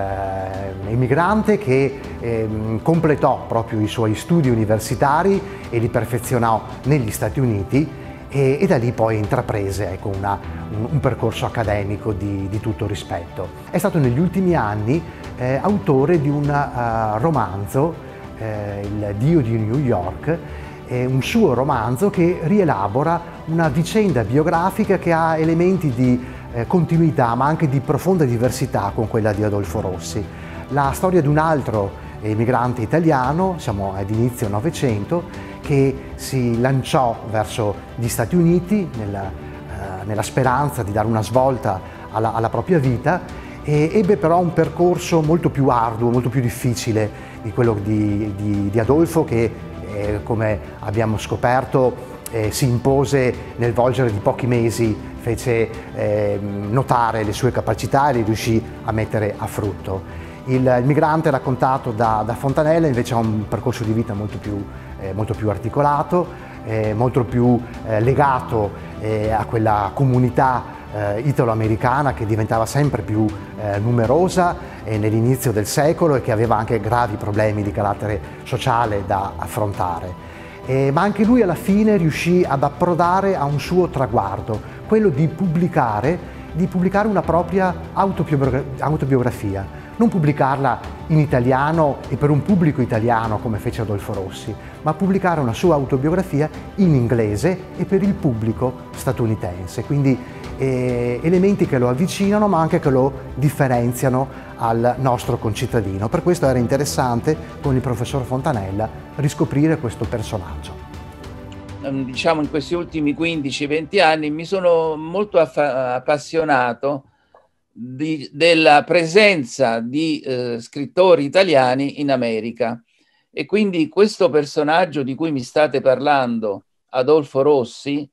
immigrante che completò proprio i suoi studi universitari e li perfezionò negli Stati Uniti e da lì poi intraprese, ecco, un percorso accademico di tutto rispetto. È stato negli ultimi anni autore di un romanzo, Il Dio di New York, un suo romanzo che rielabora una vicenda biografica che ha elementi di continuità ma anche di profonda diversità con quella di Adolfo Rossi. La storia di un altro emigrante italiano, siamo ad inizio Novecento, che si lanciò verso gli Stati Uniti nella speranza di dare una svolta alla propria vita e ebbe però un percorso molto più arduo, molto più difficile di quello di Adolfo che, come abbiamo scoperto, si impose nel volgere di pochi mesi, fece notare le sue capacità e le riuscì a mettere a frutto. Il migrante raccontato da Fontanella invece ha un percorso di vita molto più articolato, molto più legato a quella comunità italo-americana che diventava sempre più numerosa nell'inizio del secolo e che aveva anche gravi problemi di carattere sociale da affrontare. Ma anche lui alla fine riuscì ad approdare a un suo traguardo, quello di pubblicare una propria autobiografia, non pubblicarla in italiano e per un pubblico italiano come fece Adolfo Rossi, ma pubblicare una sua autobiografia in inglese e per il pubblico statunitense, quindi elementi che lo avvicinano ma anche che lo differenziano al nostro concittadino. Per questo era interessante con il professor Fontanella riscoprire questo personaggio. Diciamo in questi ultimi 15-20 anni mi sono molto appassionato della presenza di scrittori italiani in America e quindi questo personaggio di cui mi state parlando, Adolfo Rossi,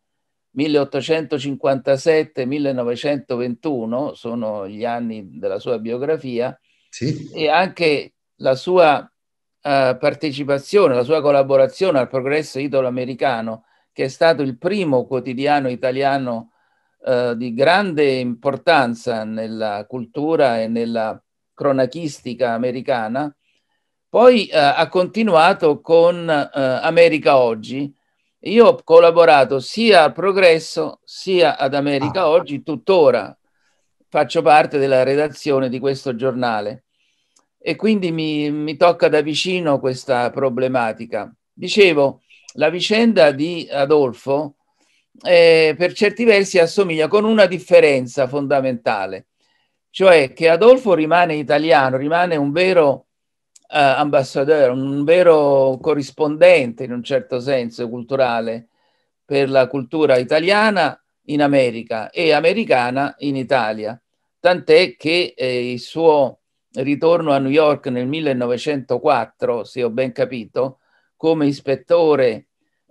1857-1921 sono gli anni della sua biografia, sì. E anche la sua partecipazione, la sua collaborazione al Progresso Italo-Americano, che è stato il primo quotidiano italiano di grande importanza nella cultura e nella cronachistica americana. Poi ha continuato con America Oggi. Io ho collaborato sia al Progresso sia ad America Oggi, tuttora faccio parte della redazione di questo giornale e quindi mi tocca da vicino questa problematica. Dicevo, la vicenda di Adolfo per certi versi assomiglia, con una differenza fondamentale, cioè che Adolfo rimane italiano, rimane un vero ambassadeur, un vero corrispondente in un certo senso culturale per la cultura italiana in America e americana in Italia, tant'è che il suo ritorno a New York nel 1904, se ho ben capito, come ispettore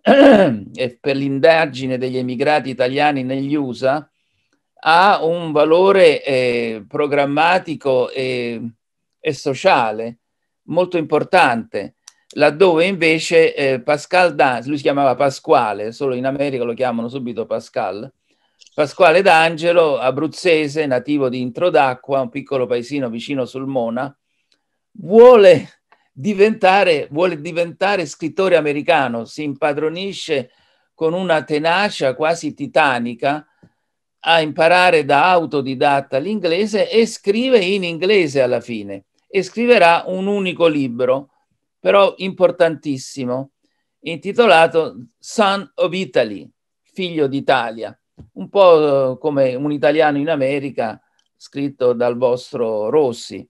e per l'indagine degli emigrati italiani negli USA ha un valore programmatico e sociale molto importante, laddove invece Pascal D'Angelo, lui si chiamava Pasquale, solo in America lo chiamano subito Pascal, Pasquale D'Angelo, abruzzese, nativo di Introdacqua, un piccolo paesino vicino Sulmona, vuole diventare scrittore americano, si impadronisce con una tenacia quasi titanica a imparare da autodidatta l'inglese e scrive in inglese alla fine, e scriverà un unico libro, però importantissimo, intitolato Son of Italy, figlio d'Italia, un po' come Un italiano in America, scritto dal vostro Rossi,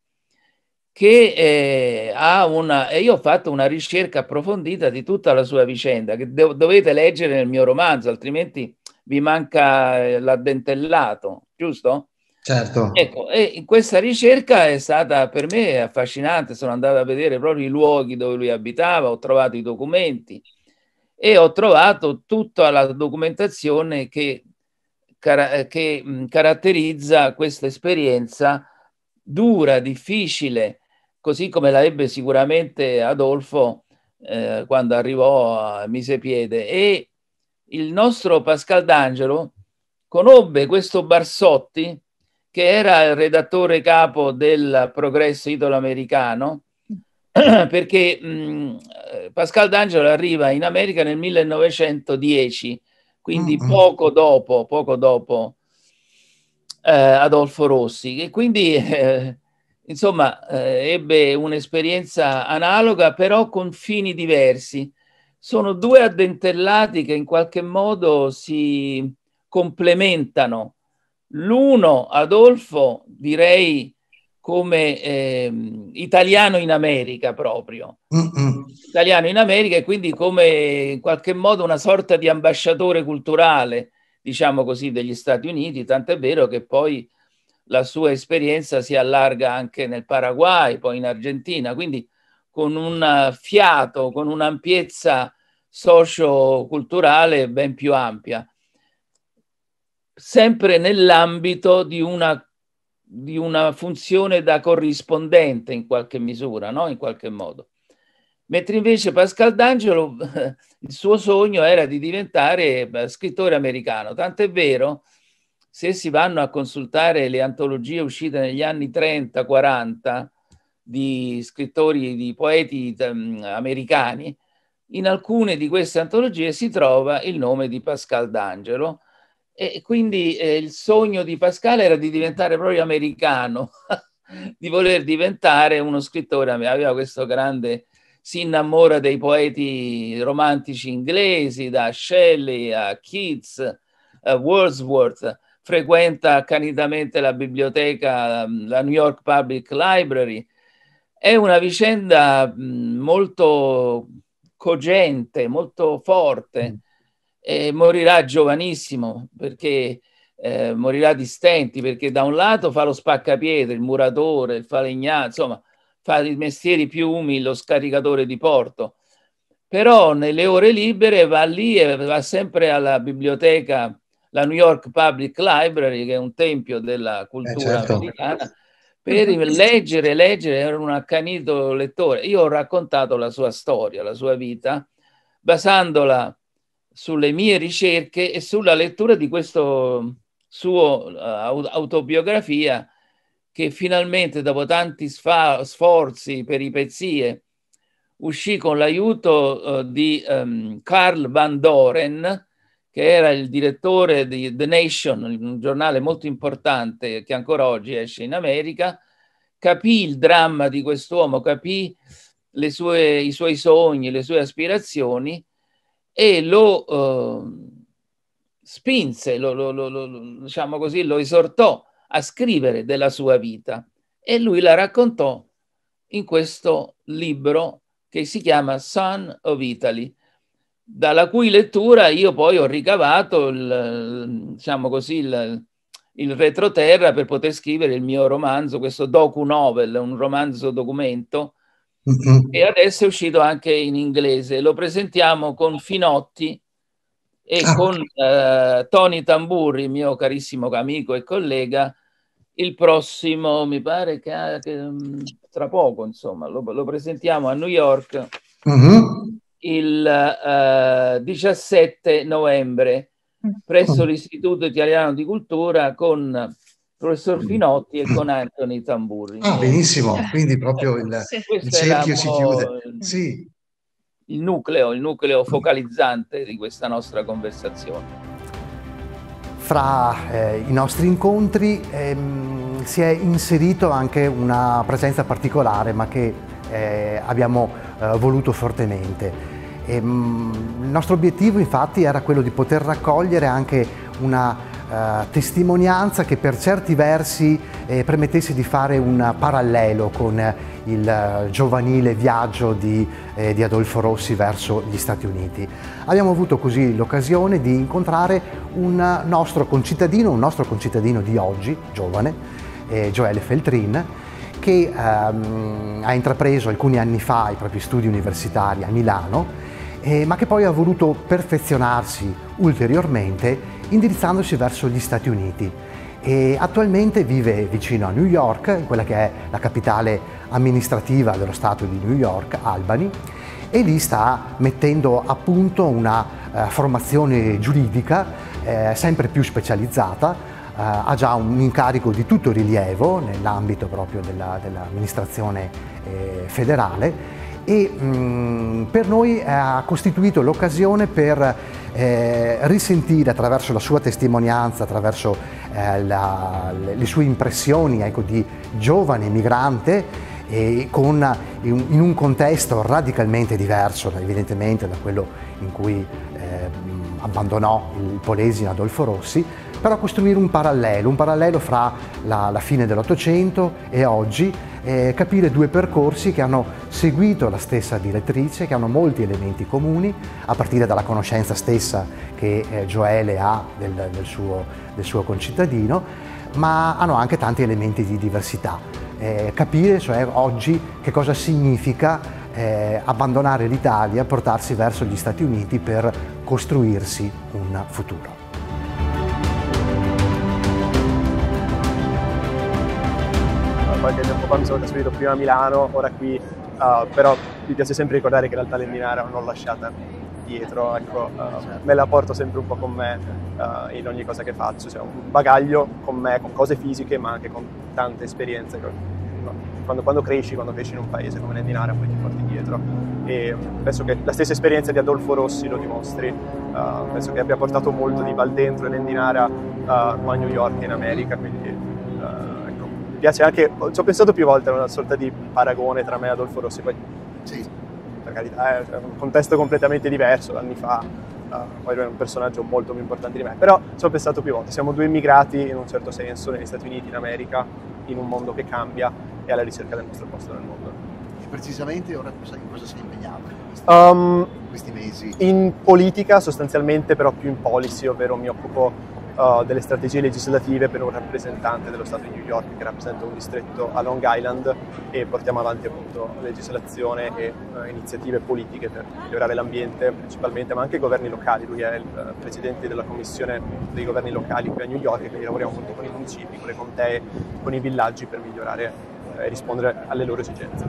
che io ho fatto una ricerca approfondita di tutta la sua vicenda, che dovete leggere nel mio romanzo, altrimenti vi manca l'addentellato, giusto? Certo. Ecco, e in questa ricerca è stata per me affascinante, sono andato a vedere proprio i luoghi dove lui abitava, ho trovato i documenti e ho trovato tutta la documentazione che caratterizza questa esperienza dura, difficile, così come la ebbe sicuramente Adolfo quando arrivò a Misepiede. E il nostro Pascal D'Angelo conobbe questo Barsotti, che era il redattore capo del Progresso Italo-Americano, perché Pascal D'Angelo arriva in America nel 1910, quindi poco dopo Adolfo Rossi, e quindi insomma ebbe un'esperienza analoga, però con fini diversi. Sono due addentellati che in qualche modo si complementano. L'uno, Adolfo, direi come italiano in America proprio. Italiano in America, e quindi come in qualche modo una sorta di ambasciatore culturale, diciamo così, degli Stati Uniti, tant'è vero che poi la sua esperienza si allarga anche nel Paraguay, poi in Argentina, quindi con un fiato, con un'ampiezza socio-culturale ben più ampia, sempre nell'ambito di una funzione da corrispondente in qualche misura, no? In qualche modo. Mentre invece Pascal D'Angelo, il suo sogno era di diventare scrittore americano, tant'è vero, se si vanno a consultare le antologie uscite negli anni 30-40 di scrittori, di poeti americani, in alcune di queste antologie si trova il nome di Pascal D'Angelo, e quindi il sogno di Pascal era di diventare proprio americano, di voler diventare uno scrittore, aveva questo grande, si innamora dei poeti romantici inglesi, da Shelley a Keats, a Wordsworth, frequenta accanitamente la biblioteca, la New York Public Library. È una vicenda molto cogente, molto forte, e morirà giovanissimo, perché morirà di stenti, perché da un lato fa lo spaccapietre, il muratore, il falegname, insomma fa i mestieri più umili, lo scaricatore di porto, però nelle ore libere va lì e va sempre alla biblioteca, la New York Public Library, che è un tempio della cultura americana, per leggere, era un accanito lettore. Io ho raccontato la sua storia, la sua vita, basandola sulle mie ricerche e sulla lettura di questo suo autobiografia, che finalmente, dopo tanti sforzi, peripezie, uscì con l'aiuto di Karl Van Doren, che era il direttore di The Nation, un giornale molto importante che ancora oggi esce in America. Capì il dramma di quest'uomo, capì i suoi sogni, le sue aspirazioni, e lo spinse, diciamo così, lo esortò a scrivere della sua vita, e lui la raccontò in questo libro che si chiama Son of Italy, dalla cui lettura io poi ho ricavato diciamo così, il retroterra per poter scrivere il mio romanzo, questo docu-novel, un romanzo documento e adesso è uscito anche in inglese. Lo presentiamo con Finotti e con Tony Tamburri, mio carissimo amico e collega, il prossimo, mi pare che tra poco, insomma, lo presentiamo a New York il 17 novembre presso l'Istituto Italiano di Cultura con il professor Finotti e con Anthony Tamburri. Ah, benissimo, quindi proprio il cerchio si chiude. Sì. Il nucleo focalizzante di questa nostra conversazione. Fra i nostri incontri si è inserito anche una presenza particolare, ma che abbiamo voluto fortemente. Il nostro obiettivo infatti era quello di poter raccogliere anche una testimonianza che per certi versi permettesse di fare un parallelo con il giovanile viaggio di Adolfo Rossi verso gli Stati Uniti. Abbiamo avuto così l'occasione di incontrare un nostro concittadino di oggi, giovane, Joele Feltrin, che ha intrapreso alcuni anni fa i propri studi universitari a Milano, ma che poi ha voluto perfezionarsi ulteriormente indirizzandosi verso gli Stati Uniti. E attualmente vive vicino a New York, in quella che è la capitale amministrativa dello stato di New York, Albany, e lì sta mettendo a punto una formazione giuridica sempre più specializzata. Ha già un incarico di tutto rilievo nell'ambito proprio dell'amministrazione federale e per noi ha costituito l'occasione per risentire attraverso la sua testimonianza, attraverso le sue impressioni, ecco, di giovane migrante in un contesto radicalmente diverso evidentemente da quello in cui abbandonò il Polesine Adolfo Rossi, però costruire un parallelo fra la fine dell'Ottocento e oggi, capire due percorsi che hanno seguito la stessa direttrice, che hanno molti elementi comuni, a partire dalla conoscenza stessa che Joele ha del suo concittadino, ma hanno anche tanti elementi di diversità. Capire cioè oggi che cosa significa abbandonare l'Italia, portarsi verso gli Stati Uniti per costruirsi un futuro. Qualche tempo fa mi sono trasferito prima a Milano, ora qui, però mi piace sempre ricordare che in realtà l'Endinara non l'ho lasciata dietro, ecco, me la porto sempre un po' con me in ogni cosa che faccio, cioè un bagaglio con me, con cose fisiche ma anche con tante esperienze. Quando cresci in un paese come l'Endinara poi ti porti dietro, e penso che la stessa esperienza di Adolfo Rossi lo dimostri. Penso che abbia portato molto di Valdentro e l'Endinara a New York in America, quindi ecco, mi piace anche, ci ho pensato più volte a una sorta di paragone tra me e Adolfo Rossi, poi sì, per carità è un contesto completamente diverso, anni fa, poi è un personaggio molto più importante di me, però ci ho pensato più volte, siamo due immigrati in un certo senso negli Stati Uniti, in America, in un mondo che cambia e alla ricerca del nostro posto nel mondo. E precisamente ora in cosa sei impegnato in questi mesi? In politica sostanzialmente, però più in policy, ovvero mi occupo delle strategie legislative per un rappresentante dello Stato di New York che rappresenta un distretto a Long Island, e portiamo avanti appunto legislazione e iniziative politiche per migliorare l'ambiente principalmente, ma anche i governi locali. Lui è il presidente della commissione dei governi locali qui a New York, e quindi lavoriamo molto con i municipi, con le contee, con i villaggi per migliorare e rispondere alle loro esigenze.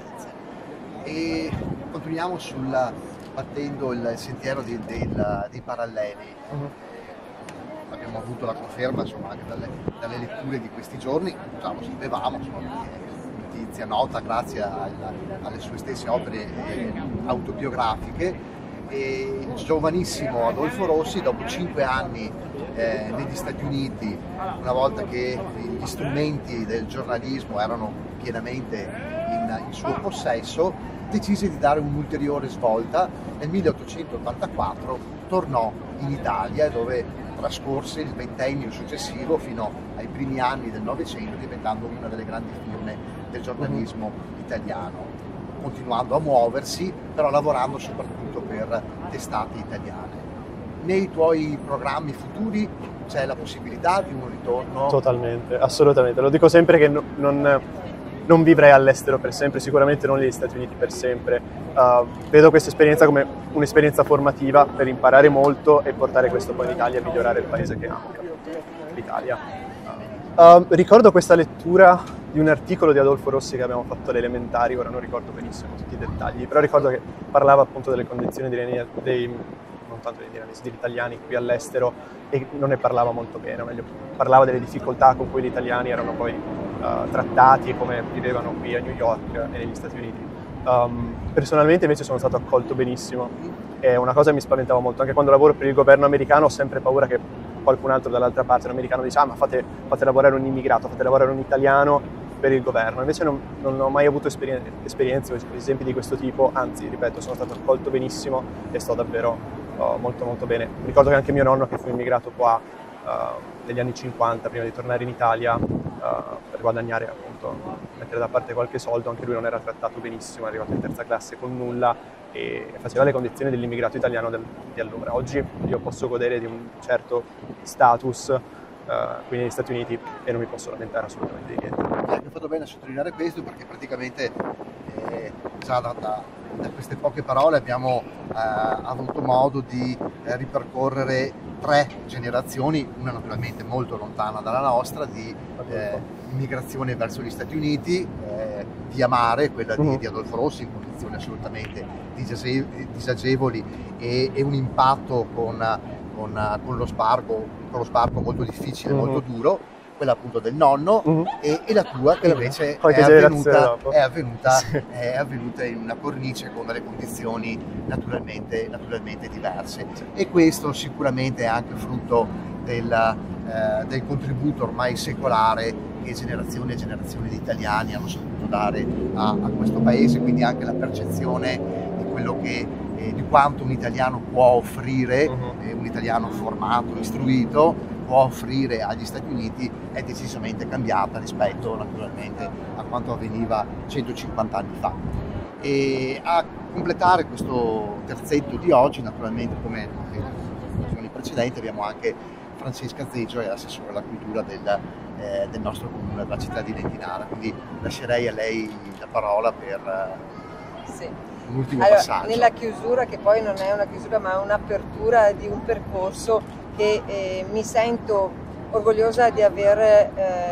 E continuiamo battendo il sentiero dei paralleli. Abbiamo avuto la conferma, insomma, anche dalle letture di questi giorni, già lo sapevamo, notizia nota grazie alle sue stesse opere autobiografiche. E giovanissimo Adolfo Rossi, dopo 5 anni negli Stati Uniti, una volta che gli strumenti del giornalismo erano pienamente in suo possesso, decise di dare un'ulteriore svolta. Nel 1884 tornò in Italia, dove trascorse il ventennio successivo fino ai primi anni del Novecento, diventando una delle grandi firme del giornalismo italiano, continuando a muoversi, però lavorando soprattutto per testate italiane. Nei tuoi programmi futuri c'è la possibilità di un ritorno? Totalmente, assolutamente. Lo dico sempre che non non vivrei all'estero per sempre, sicuramente non negli Stati Uniti per sempre. Vedo questa esperienza come un'esperienza formativa per imparare molto e portare questo poi in Italia e migliorare il paese che amo, l'Italia. Ricordo questa lettura di un articolo di Adolfo Rossi che abbiamo fatto alle elementari, ora non ricordo benissimo tutti i dettagli, però ricordo che parlava appunto delle condizioni non tanto degli iraniani, degli italiani qui all'estero, e non ne parlava molto bene, o meglio, parlava delle difficoltà con cui gli italiani erano poi trattati e come vivevano qui a New York e negli Stati Uniti. Personalmente invece sono stato accolto benissimo, e una cosa che mi spaventava molto, anche quando lavoro per il governo americano ho sempre paura che qualcun altro dall'altra parte, un americano, dice ma fate lavorare un immigrato, fate lavorare un italiano per il governo. Invece non ho mai avuto esperienze o esempi di questo tipo, anzi, ripeto, sono stato accolto benissimo e sto davvero molto molto bene. Ricordo che anche mio nonno, che fu immigrato qua negli anni 50, prima di tornare in Italia per guadagnare, appunto, mettere da parte qualche soldo, anche lui non era trattato benissimo, è arrivato in terza classe con nulla e faceva le condizioni dell'immigrato italiano di allora. Oggi io posso godere di un certo status qui negli Stati Uniti e non mi posso lamentare assolutamente di niente. Hai fatto bene a sottolineare questo, perché praticamente già da queste poche parole abbiamo avuto modo di ripercorrere 3 generazioni, una naturalmente molto lontana dalla nostra, di immigrazione verso gli Stati Uniti, via mare, quella di Adolfo Rossi, in condizioni assolutamente disagevoli e un impatto con lo sbarco molto difficile, molto duro, quella appunto del nonno, e la tua, che invece è avvenuta in una cornice con delle condizioni naturalmente diverse. E questo sicuramente è anche frutto del contributo ormai secolare che generazioni e generazioni di italiani hanno saputo dare a questo paese, quindi anche la percezione di quello di quanto un italiano può offrire, un italiano formato, istruito, può offrire agli Stati Uniti, è decisamente cambiata rispetto naturalmente a quanto avveniva 150 anni fa. E a completare questo terzetto di oggi, naturalmente, come nelle occasioni precedenti, abbiamo anche Francesca Zeggio, è assessore alla cultura del nostro comune, della città di Lentinara, quindi lascerei a lei la parola per un ultimo passaggio. Nella chiusura, che poi non è una chiusura ma è un'apertura di un percorso che mi sento orgogliosa di aver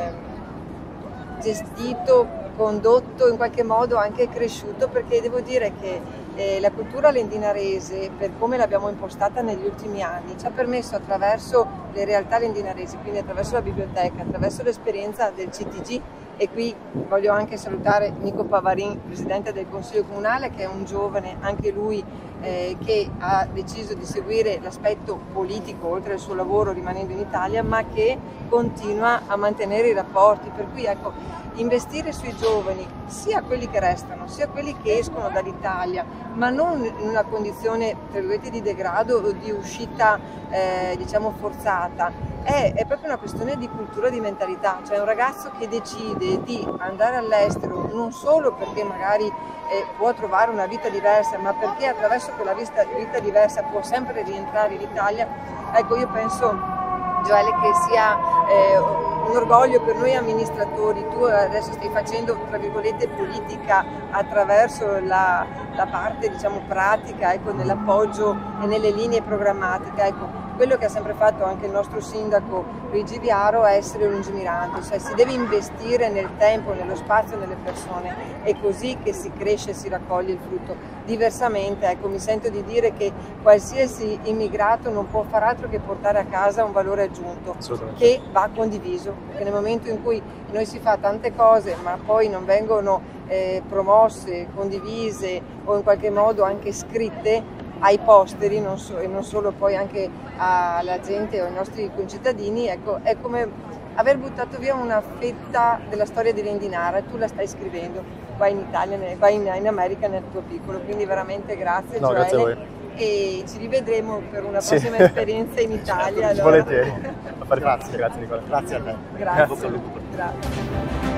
gestito, condotto, in qualche modo anche cresciuto, perché devo dire che la cultura lendinarese, per come l'abbiamo impostata negli ultimi anni, ci ha permesso, attraverso le realtà lendinaresi, quindi attraverso la biblioteca, attraverso l'esperienza del CTG, e qui voglio anche salutare Nico Pavarin, presidente del Consiglio Comunale, che è un giovane, anche lui, che ha deciso di seguire l'aspetto politico oltre al suo lavoro rimanendo in Italia, ma che continua a mantenere i rapporti, per cui ecco, investire sui giovani, sia quelli che restano, sia quelli che escono dall'Italia, ma non in una condizione, tra virgolette, di degrado o di uscita diciamo forzata, è proprio una questione di cultura, di mentalità. Cioè un ragazzo che decide di andare all'estero non solo perché magari può trovare una vita diversa, ma perché attraverso quella vita diversa può sempre rientrare in Italia. Ecco, io penso, Gioele, che sia un orgoglio per noi amministratori. Tu adesso stai facendo, tra virgolette, politica attraverso la parte, diciamo, pratica, ecco, nell'appoggio e nelle linee programmatiche. Ecco, quello che ha sempre fatto anche il nostro sindaco Luigi Viaro è essere lungimirante, cioè si deve investire nel tempo, nello spazio, nelle persone, è così che si cresce e si raccoglie il frutto. Diversamente, ecco, mi sento di dire che qualsiasi immigrato non può far altro che portare a casa un valore aggiunto che va condiviso, perché nel momento in cui noi si fa tante cose ma poi non vengono promosse, condivise o in qualche modo anche scritte ai posteri, e non solo poi anche alla gente o ai nostri concittadini, ecco, è come aver buttato via una fetta della storia di Lendinara, e tu la stai scrivendo qua in Italia, qua in America, nel tuo piccolo, quindi veramente grazie, Gioele, grazie a voi. E ci rivedremo per una prossima esperienza in Italia. Allora. Volentieri. Grazie Nicola. Grazie a lei. Grazie.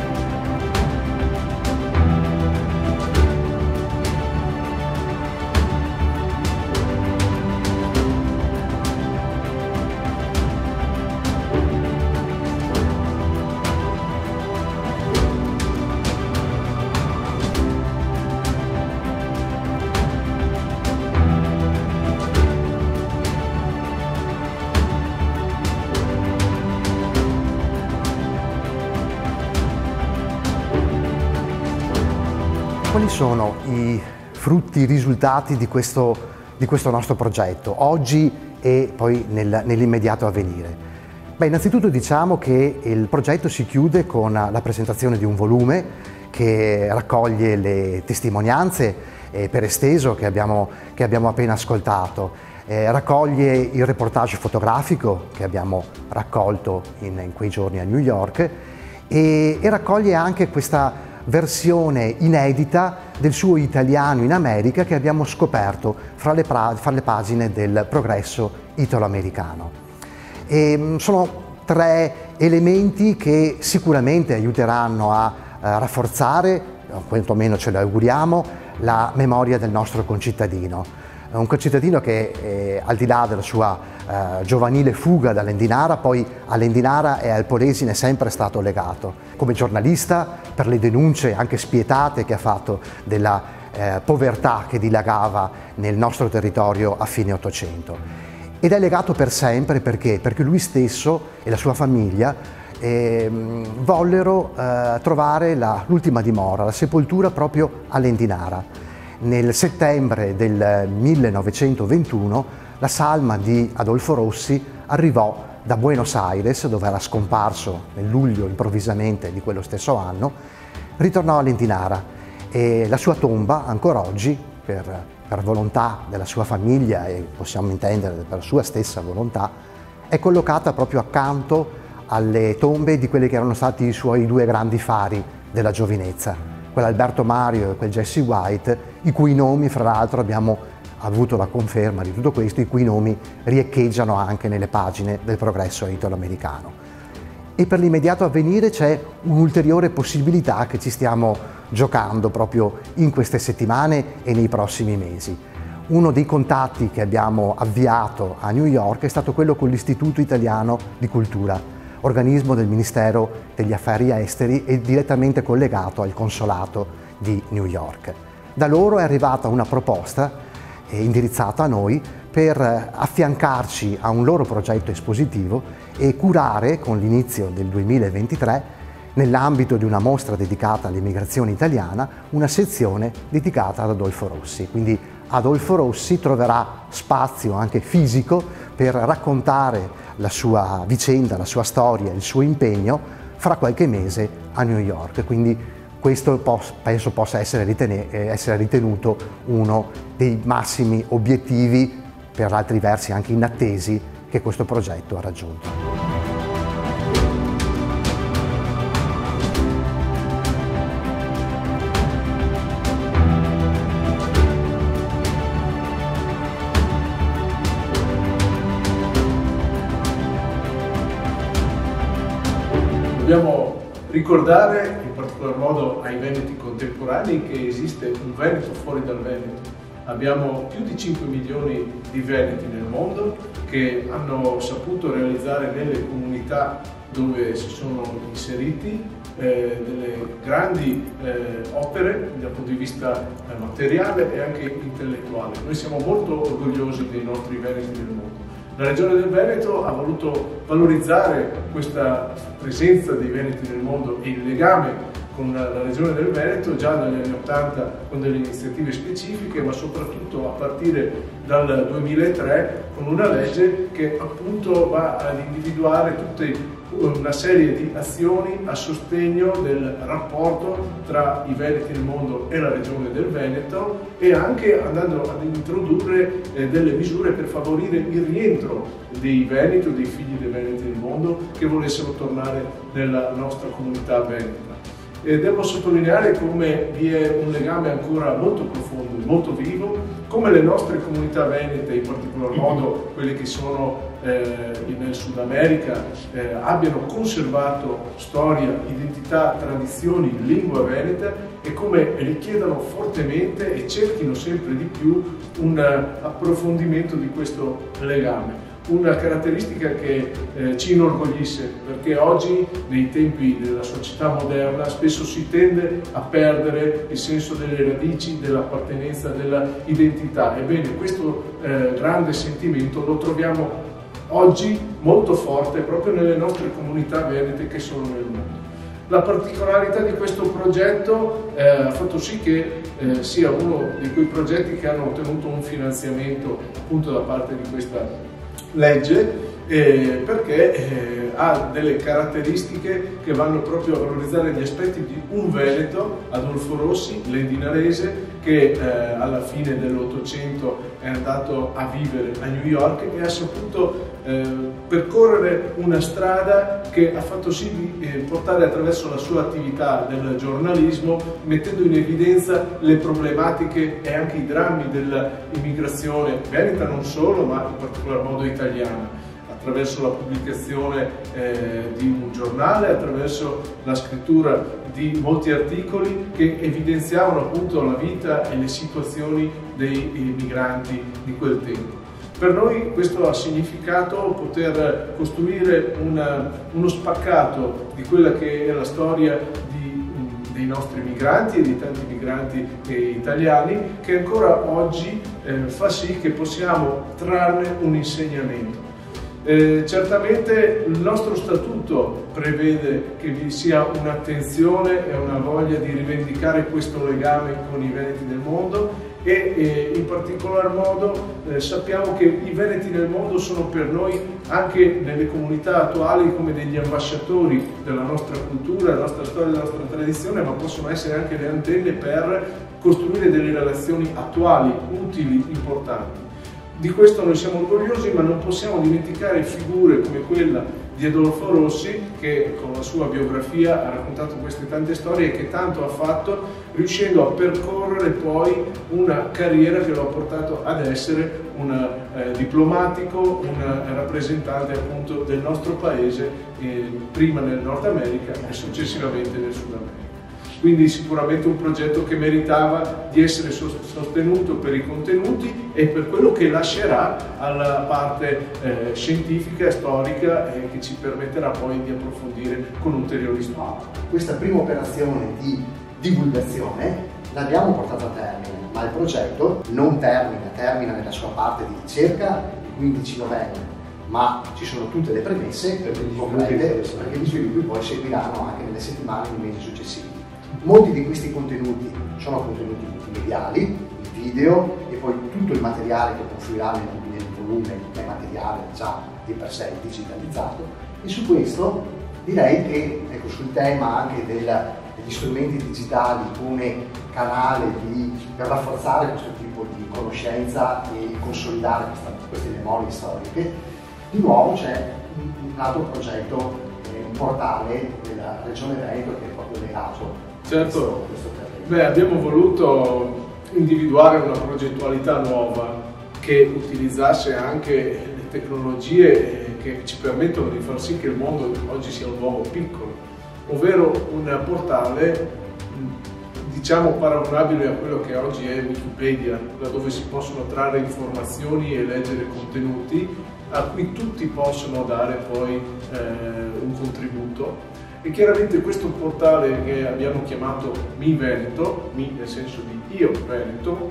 quali sono i frutti, i risultati di questo nostro progetto, oggi e poi nell'immediato avvenire? Beh, innanzitutto diciamo che il progetto si chiude con la presentazione di un volume che raccoglie le testimonianze per esteso che abbiamo appena ascoltato, raccoglie il reportage fotografico che abbiamo raccolto in quei giorni a New York e raccoglie anche questa versione inedita del suo italiano in America che abbiamo scoperto fra le pagine del Progresso italo-americano. Sono 3 elementi che sicuramente aiuteranno a rafforzare, o quantomeno ce lo auguriamo, la memoria del nostro concittadino. Un concittadino che al di là della sua giovanile fuga dall'Endinara, poi all'Endinara e al Polesine è sempre stato legato. Come giornalista, per le denunce anche spietate che ha fatto della povertà che dilagava nel nostro territorio a fine Ottocento. Ed è legato per sempre perché lui stesso e la sua famiglia vollero trovare l'ultima dimora, la sepoltura proprio all'Endinara. Nel settembre del 1921 la salma di Adolfo Rossi arrivò da Buenos Aires, dove era scomparso nel luglio improvvisamente di quello stesso anno, ritornò all'Endinara e la sua tomba ancora oggi, per volontà della sua famiglia e possiamo intendere per sua stessa volontà, è collocata proprio accanto alle tombe di quelli che erano stati i suoi 2 grandi fari della giovinezza, quell'Alberto Mario e quel Jesse White, i cui nomi fra l'altro abbiamo avuto la conferma di tutto questo, i cui nomi riecheggiano anche nelle pagine del Progresso italo-americano. E per l'immediato avvenire c'è un'ulteriore possibilità che ci stiamo giocando proprio in queste settimane e nei prossimi mesi. Uno dei contatti che abbiamo avviato a New York è stato quello con l'Istituto Italiano di Cultura, organismo del Ministero degli Affari Esteri e direttamente collegato al consolato di New York. Da loro è arrivata una proposta indirizzata a noi per affiancarci a un loro progetto espositivo e curare con l'inizio del 2023, nell'ambito di una mostra dedicata all'immigrazione italiana, una sezione dedicata ad Adolfo Rossi. Quindi Adolfo Rossi troverà spazio anche fisico per raccontare la sua vicenda, la sua storia, il suo impegno fra qualche mese a New York. Quindi questo penso possa essere ritenuto uno dei massimi obiettivi, per altri versi anche inattesi, che questo progetto ha raggiunto. Dobbiamo ricordare in particolar modo ai Veneti contemporanei che esiste un Veneto fuori dal Veneto. Abbiamo più di 5 milioni di Veneti nel mondo che hanno saputo realizzare nelle comunità dove si sono inseriti delle grandi opere dal punto di vista materiale e anche intellettuale. Noi siamo molto orgogliosi dei nostri Veneti nel mondo. La Regione del Veneto ha voluto valorizzare questa presenza dei Veneti nel mondo e il legame con la Regione del Veneto già dagli anni *80 con delle iniziative specifiche, ma soprattutto a partire dal 2003 con una legge che appunto va ad individuare tutta una serie di azioni a sostegno del rapporto tra i Veneti nel mondo e la Regione del Veneto e anche andando ad introdurre delle misure per favorire il rientro dei Veneti o dei figli dei Veneti nel mondo che volessero tornare nella nostra comunità veneta. Devo sottolineare come vi è un legame ancora molto profondo e molto vivo, come le nostre comunità venete, in particolar modo quelle che sono nel Sud America, abbiano conservato storia, identità, tradizioni, lingua veneta e come richiedano fortemente e cerchino sempre di più un approfondimento di questo legame. Una caratteristica che ci inorgoglisce, perché oggi, nei tempi della società moderna, spesso si tende a perdere il senso delle radici, dell'appartenenza, dell'identità. Ebbene, questo grande sentimento lo troviamo oggi molto forte proprio nelle nostre comunità venete che sono nel mondo. La particolarità di questo progetto ha fatto sì che sia uno di quei progetti che hanno ottenuto un finanziamento appunto da parte di questa legge, perché ha delle caratteristiche che vanno proprio a valorizzare gli aspetti di un veneto, Adolfo Rossi, lendinarese, che alla fine dell'Ottocento è andato a vivere a New York e ha saputo percorrere una strada che ha fatto sì di portare attraverso la sua attività del giornalismo, mettendo in evidenza le problematiche e anche i drammi dell'immigrazione veneta, non solo, ma in particolar modo italiana, attraverso la pubblicazione di un giornale, attraverso la scrittura di molti articoli che evidenziavano appunto la vita e le situazioni dei migranti di quel tempo. Per noi questo ha significato poter costruire uno spaccato di quella che è la storia dei nostri migranti e di tanti migranti italiani, che ancora oggi fa sì che possiamo trarne un insegnamento. Certamente il nostro statuto prevede che vi sia un'attenzione e una voglia di rivendicare questo legame con i veneti nel mondo e in particolar modo sappiamo che i veneti nel mondo sono per noi anche nelle comunità attuali come degli ambasciatori della nostra cultura, della nostra storia, della nostra tradizione, ma possono essere anche le antenne per costruire delle relazioni attuali, utili, importanti. Di questo noi siamo orgogliosi, ma non possiamo dimenticare figure come quella di Adolfo Rossi, che con la sua biografia ha raccontato queste tante storie e che tanto ha fatto, riuscendo a percorrere poi una carriera che lo ha portato ad essere un diplomatico, un rappresentante appunto del nostro paese, prima nel Nord America e successivamente nel Sud America. Quindi sicuramente un progetto che meritava di essere sostenuto per i contenuti e per quello che lascerà alla parte scientifica e storica che ci permetterà poi di approfondire con ulteriori studi. Questa prima operazione di divulgazione l'abbiamo portata a termine, ma il progetto non termina nella sua parte di ricerca il 15 novembre, ma ci sono tutte le premesse complete perché gli sviluppi poi seguiranno anche nelle settimane e nei mesi successivi. Molti di questi contenuti sono contenuti multimediali, il video e poi tutto il materiale che confluirà nel volume del materiale già di per sé digitalizzato, e su questo direi che ecco, sul tema anche degli strumenti digitali come canale per rafforzare questo tipo di conoscenza e consolidare queste memorie storiche, di nuovo c'è un altro progetto, un portale della Regione Veneto che è proprio legato. Certo, abbiamo voluto individuare una progettualità nuova che utilizzasse anche le tecnologie che ci permettono di far sì che il mondo oggi sia un luogo piccolo, ovvero un portale diciamo paragonabile a quello che oggi è Wikipedia, da dove si possono trarre informazioni e leggere contenuti a cui tutti possono dare poi un contributo. E chiaramente questo portale che abbiamo chiamato Mi Veneto, Mi nel senso di Io Veneto,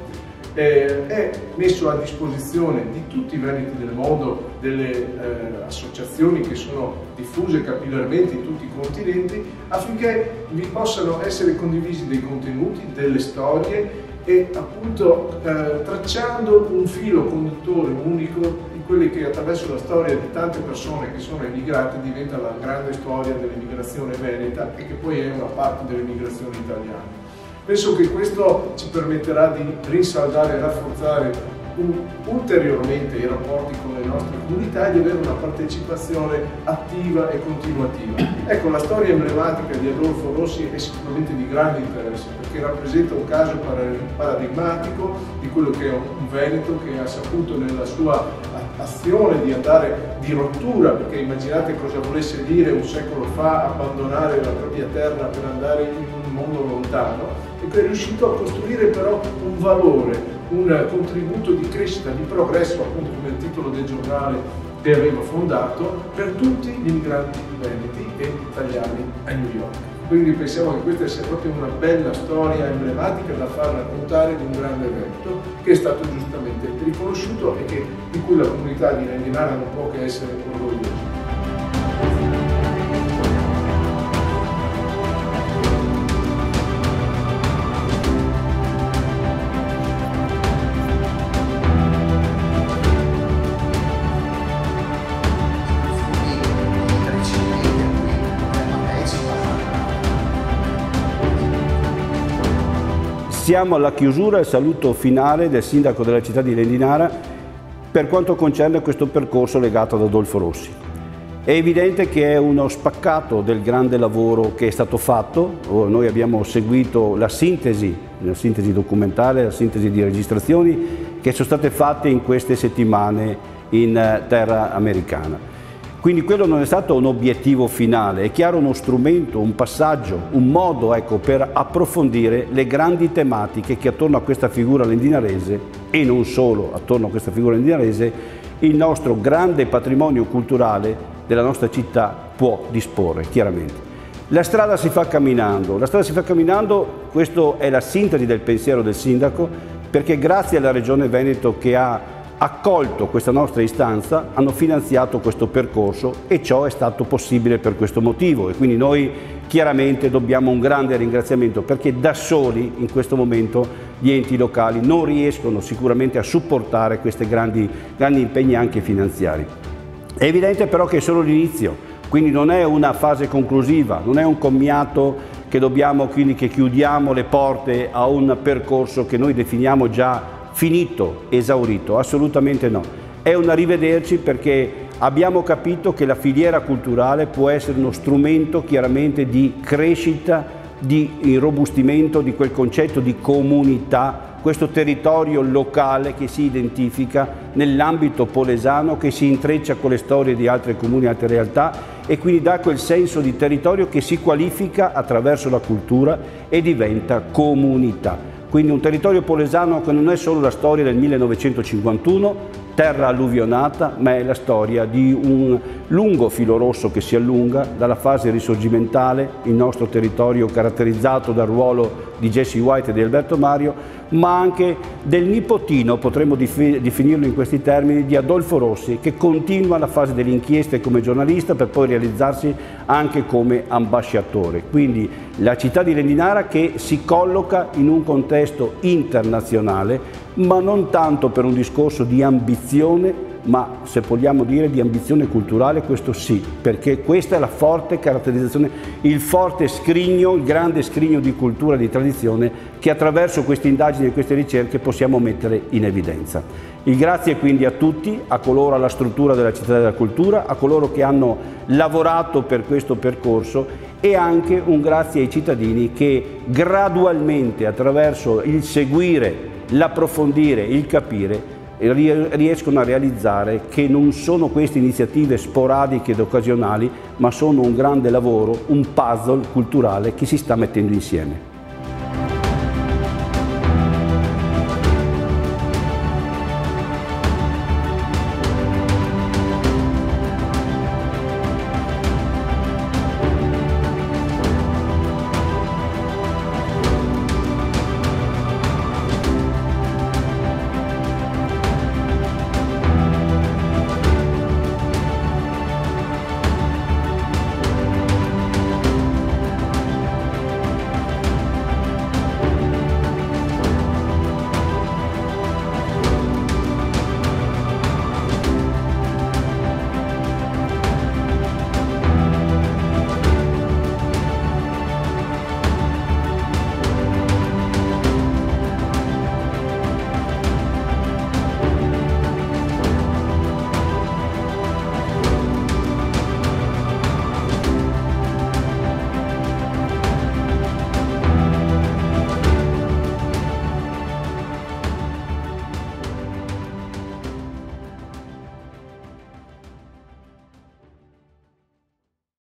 è messo a disposizione di tutti i veneti del mondo, delle associazioni che sono diffuse capillarmente in tutti i continenti, affinché vi possano essere condivisi dei contenuti, delle storie e appunto tracciando un filo conduttore unico di quelli che attraverso la storia di tante persone che sono emigrate diventa la grande storia dell'emigrazione veneta e che poi è una parte dell'emigrazione italiana. Penso che questo ci permetterà di rinsaldare e rafforzare ulteriormente i rapporti con le nostre comunità e di avere una partecipazione attiva e continuativa. Ecco, la storia emblematica di Adolfo Rossi è sicuramente di grande interesse perché rappresenta un caso paradigmatico di quello che è un veneto che ha saputo nella sua azione di andare di rottura, perché immaginate cosa volesse dire un secolo fa abbandonare la propria terra per andare in un mondo lontano, e che è riuscito a costruire però un valore, un contributo di crescita, di progresso, appunto come il titolo del giornale che aveva fondato, per tutti gli immigranti veneti e italiani a New York. Quindi pensiamo che questa sia proprio una bella storia emblematica da far raccontare di un grande evento che è stato giustamente riconosciuto e di cui la comunità di Lendinara non può che essere orgogliosa. Siamo alla chiusura e al saluto finale del sindaco della città di Lendinara per quanto concerne questo percorso legato ad Adolfo Rossi. È evidente che è uno spaccato del grande lavoro che è stato fatto. Noi abbiamo seguito la sintesi documentale, la sintesi di registrazioni che sono state fatte in queste settimane in terra americana. Quindi quello non è stato un obiettivo finale, è chiaro uno strumento, un passaggio, un modo, ecco, per approfondire le grandi tematiche che attorno a questa figura lendinarese, e non solo attorno a questa figura lendinarese, il nostro grande patrimonio culturale della nostra città può disporre, chiaramente. La strada si fa camminando, questa è la sintesi del pensiero del sindaco, perché grazie alla Regione Veneto che ha accolto questa nostra istanza, hanno finanziato questo percorso e ciò è stato possibile per questo motivo, e quindi noi chiaramente dobbiamo un grande ringraziamento, perché da soli in questo momento gli enti locali non riescono sicuramente a supportare questi grandi impegni anche finanziari. È evidente però che è solo l'inizio, quindi non è una fase conclusiva, non è un commiato che che chiudiamo le porte a un percorso che noi definiamo già finito, esaurito, assolutamente no. È un arrivederci, perché abbiamo capito che la filiera culturale può essere uno strumento chiaramente di crescita, di irrobustimento di quel concetto di comunità, questo territorio locale che si identifica nell'ambito polesano, che si intreccia con le storie di altri comuni, altre realtà, e quindi dà quel senso di territorio che si qualifica attraverso la cultura e diventa comunità. Quindi un territorio polesano che non è solo la storia del 1951, terra alluvionata, ma è la storia di un lungo filo rosso che si allunga dalla fase risorgimentale, il nostro territorio caratterizzato dal ruolo di Jesse White e di Alberto Mario, ma anche del nipotino, potremmo definirlo in questi termini, di Adolfo Rossi, che continua la fase delle inchieste come giornalista per poi realizzarsi anche come ambasciatore. Quindi la città di Lendinara che si colloca in un contesto internazionale, ma non tanto per un discorso di ambizione, ma se vogliamo dire di ambizione culturale, questo sì, perché questa è la forte caratterizzazione, il forte scrigno, il grande scrigno di cultura e di tradizione che attraverso queste indagini e queste ricerche possiamo mettere in evidenza. Il grazie quindi a tutti, a coloro alla struttura della città della cultura, a coloro che hanno lavorato per questo percorso, e anche un grazie ai cittadini che gradualmente, attraverso il seguire, l'approfondire, il capire, riescono a realizzare che non sono queste iniziative sporadiche ed occasionali, ma sono un grande lavoro, un puzzle culturale che si sta mettendo insieme.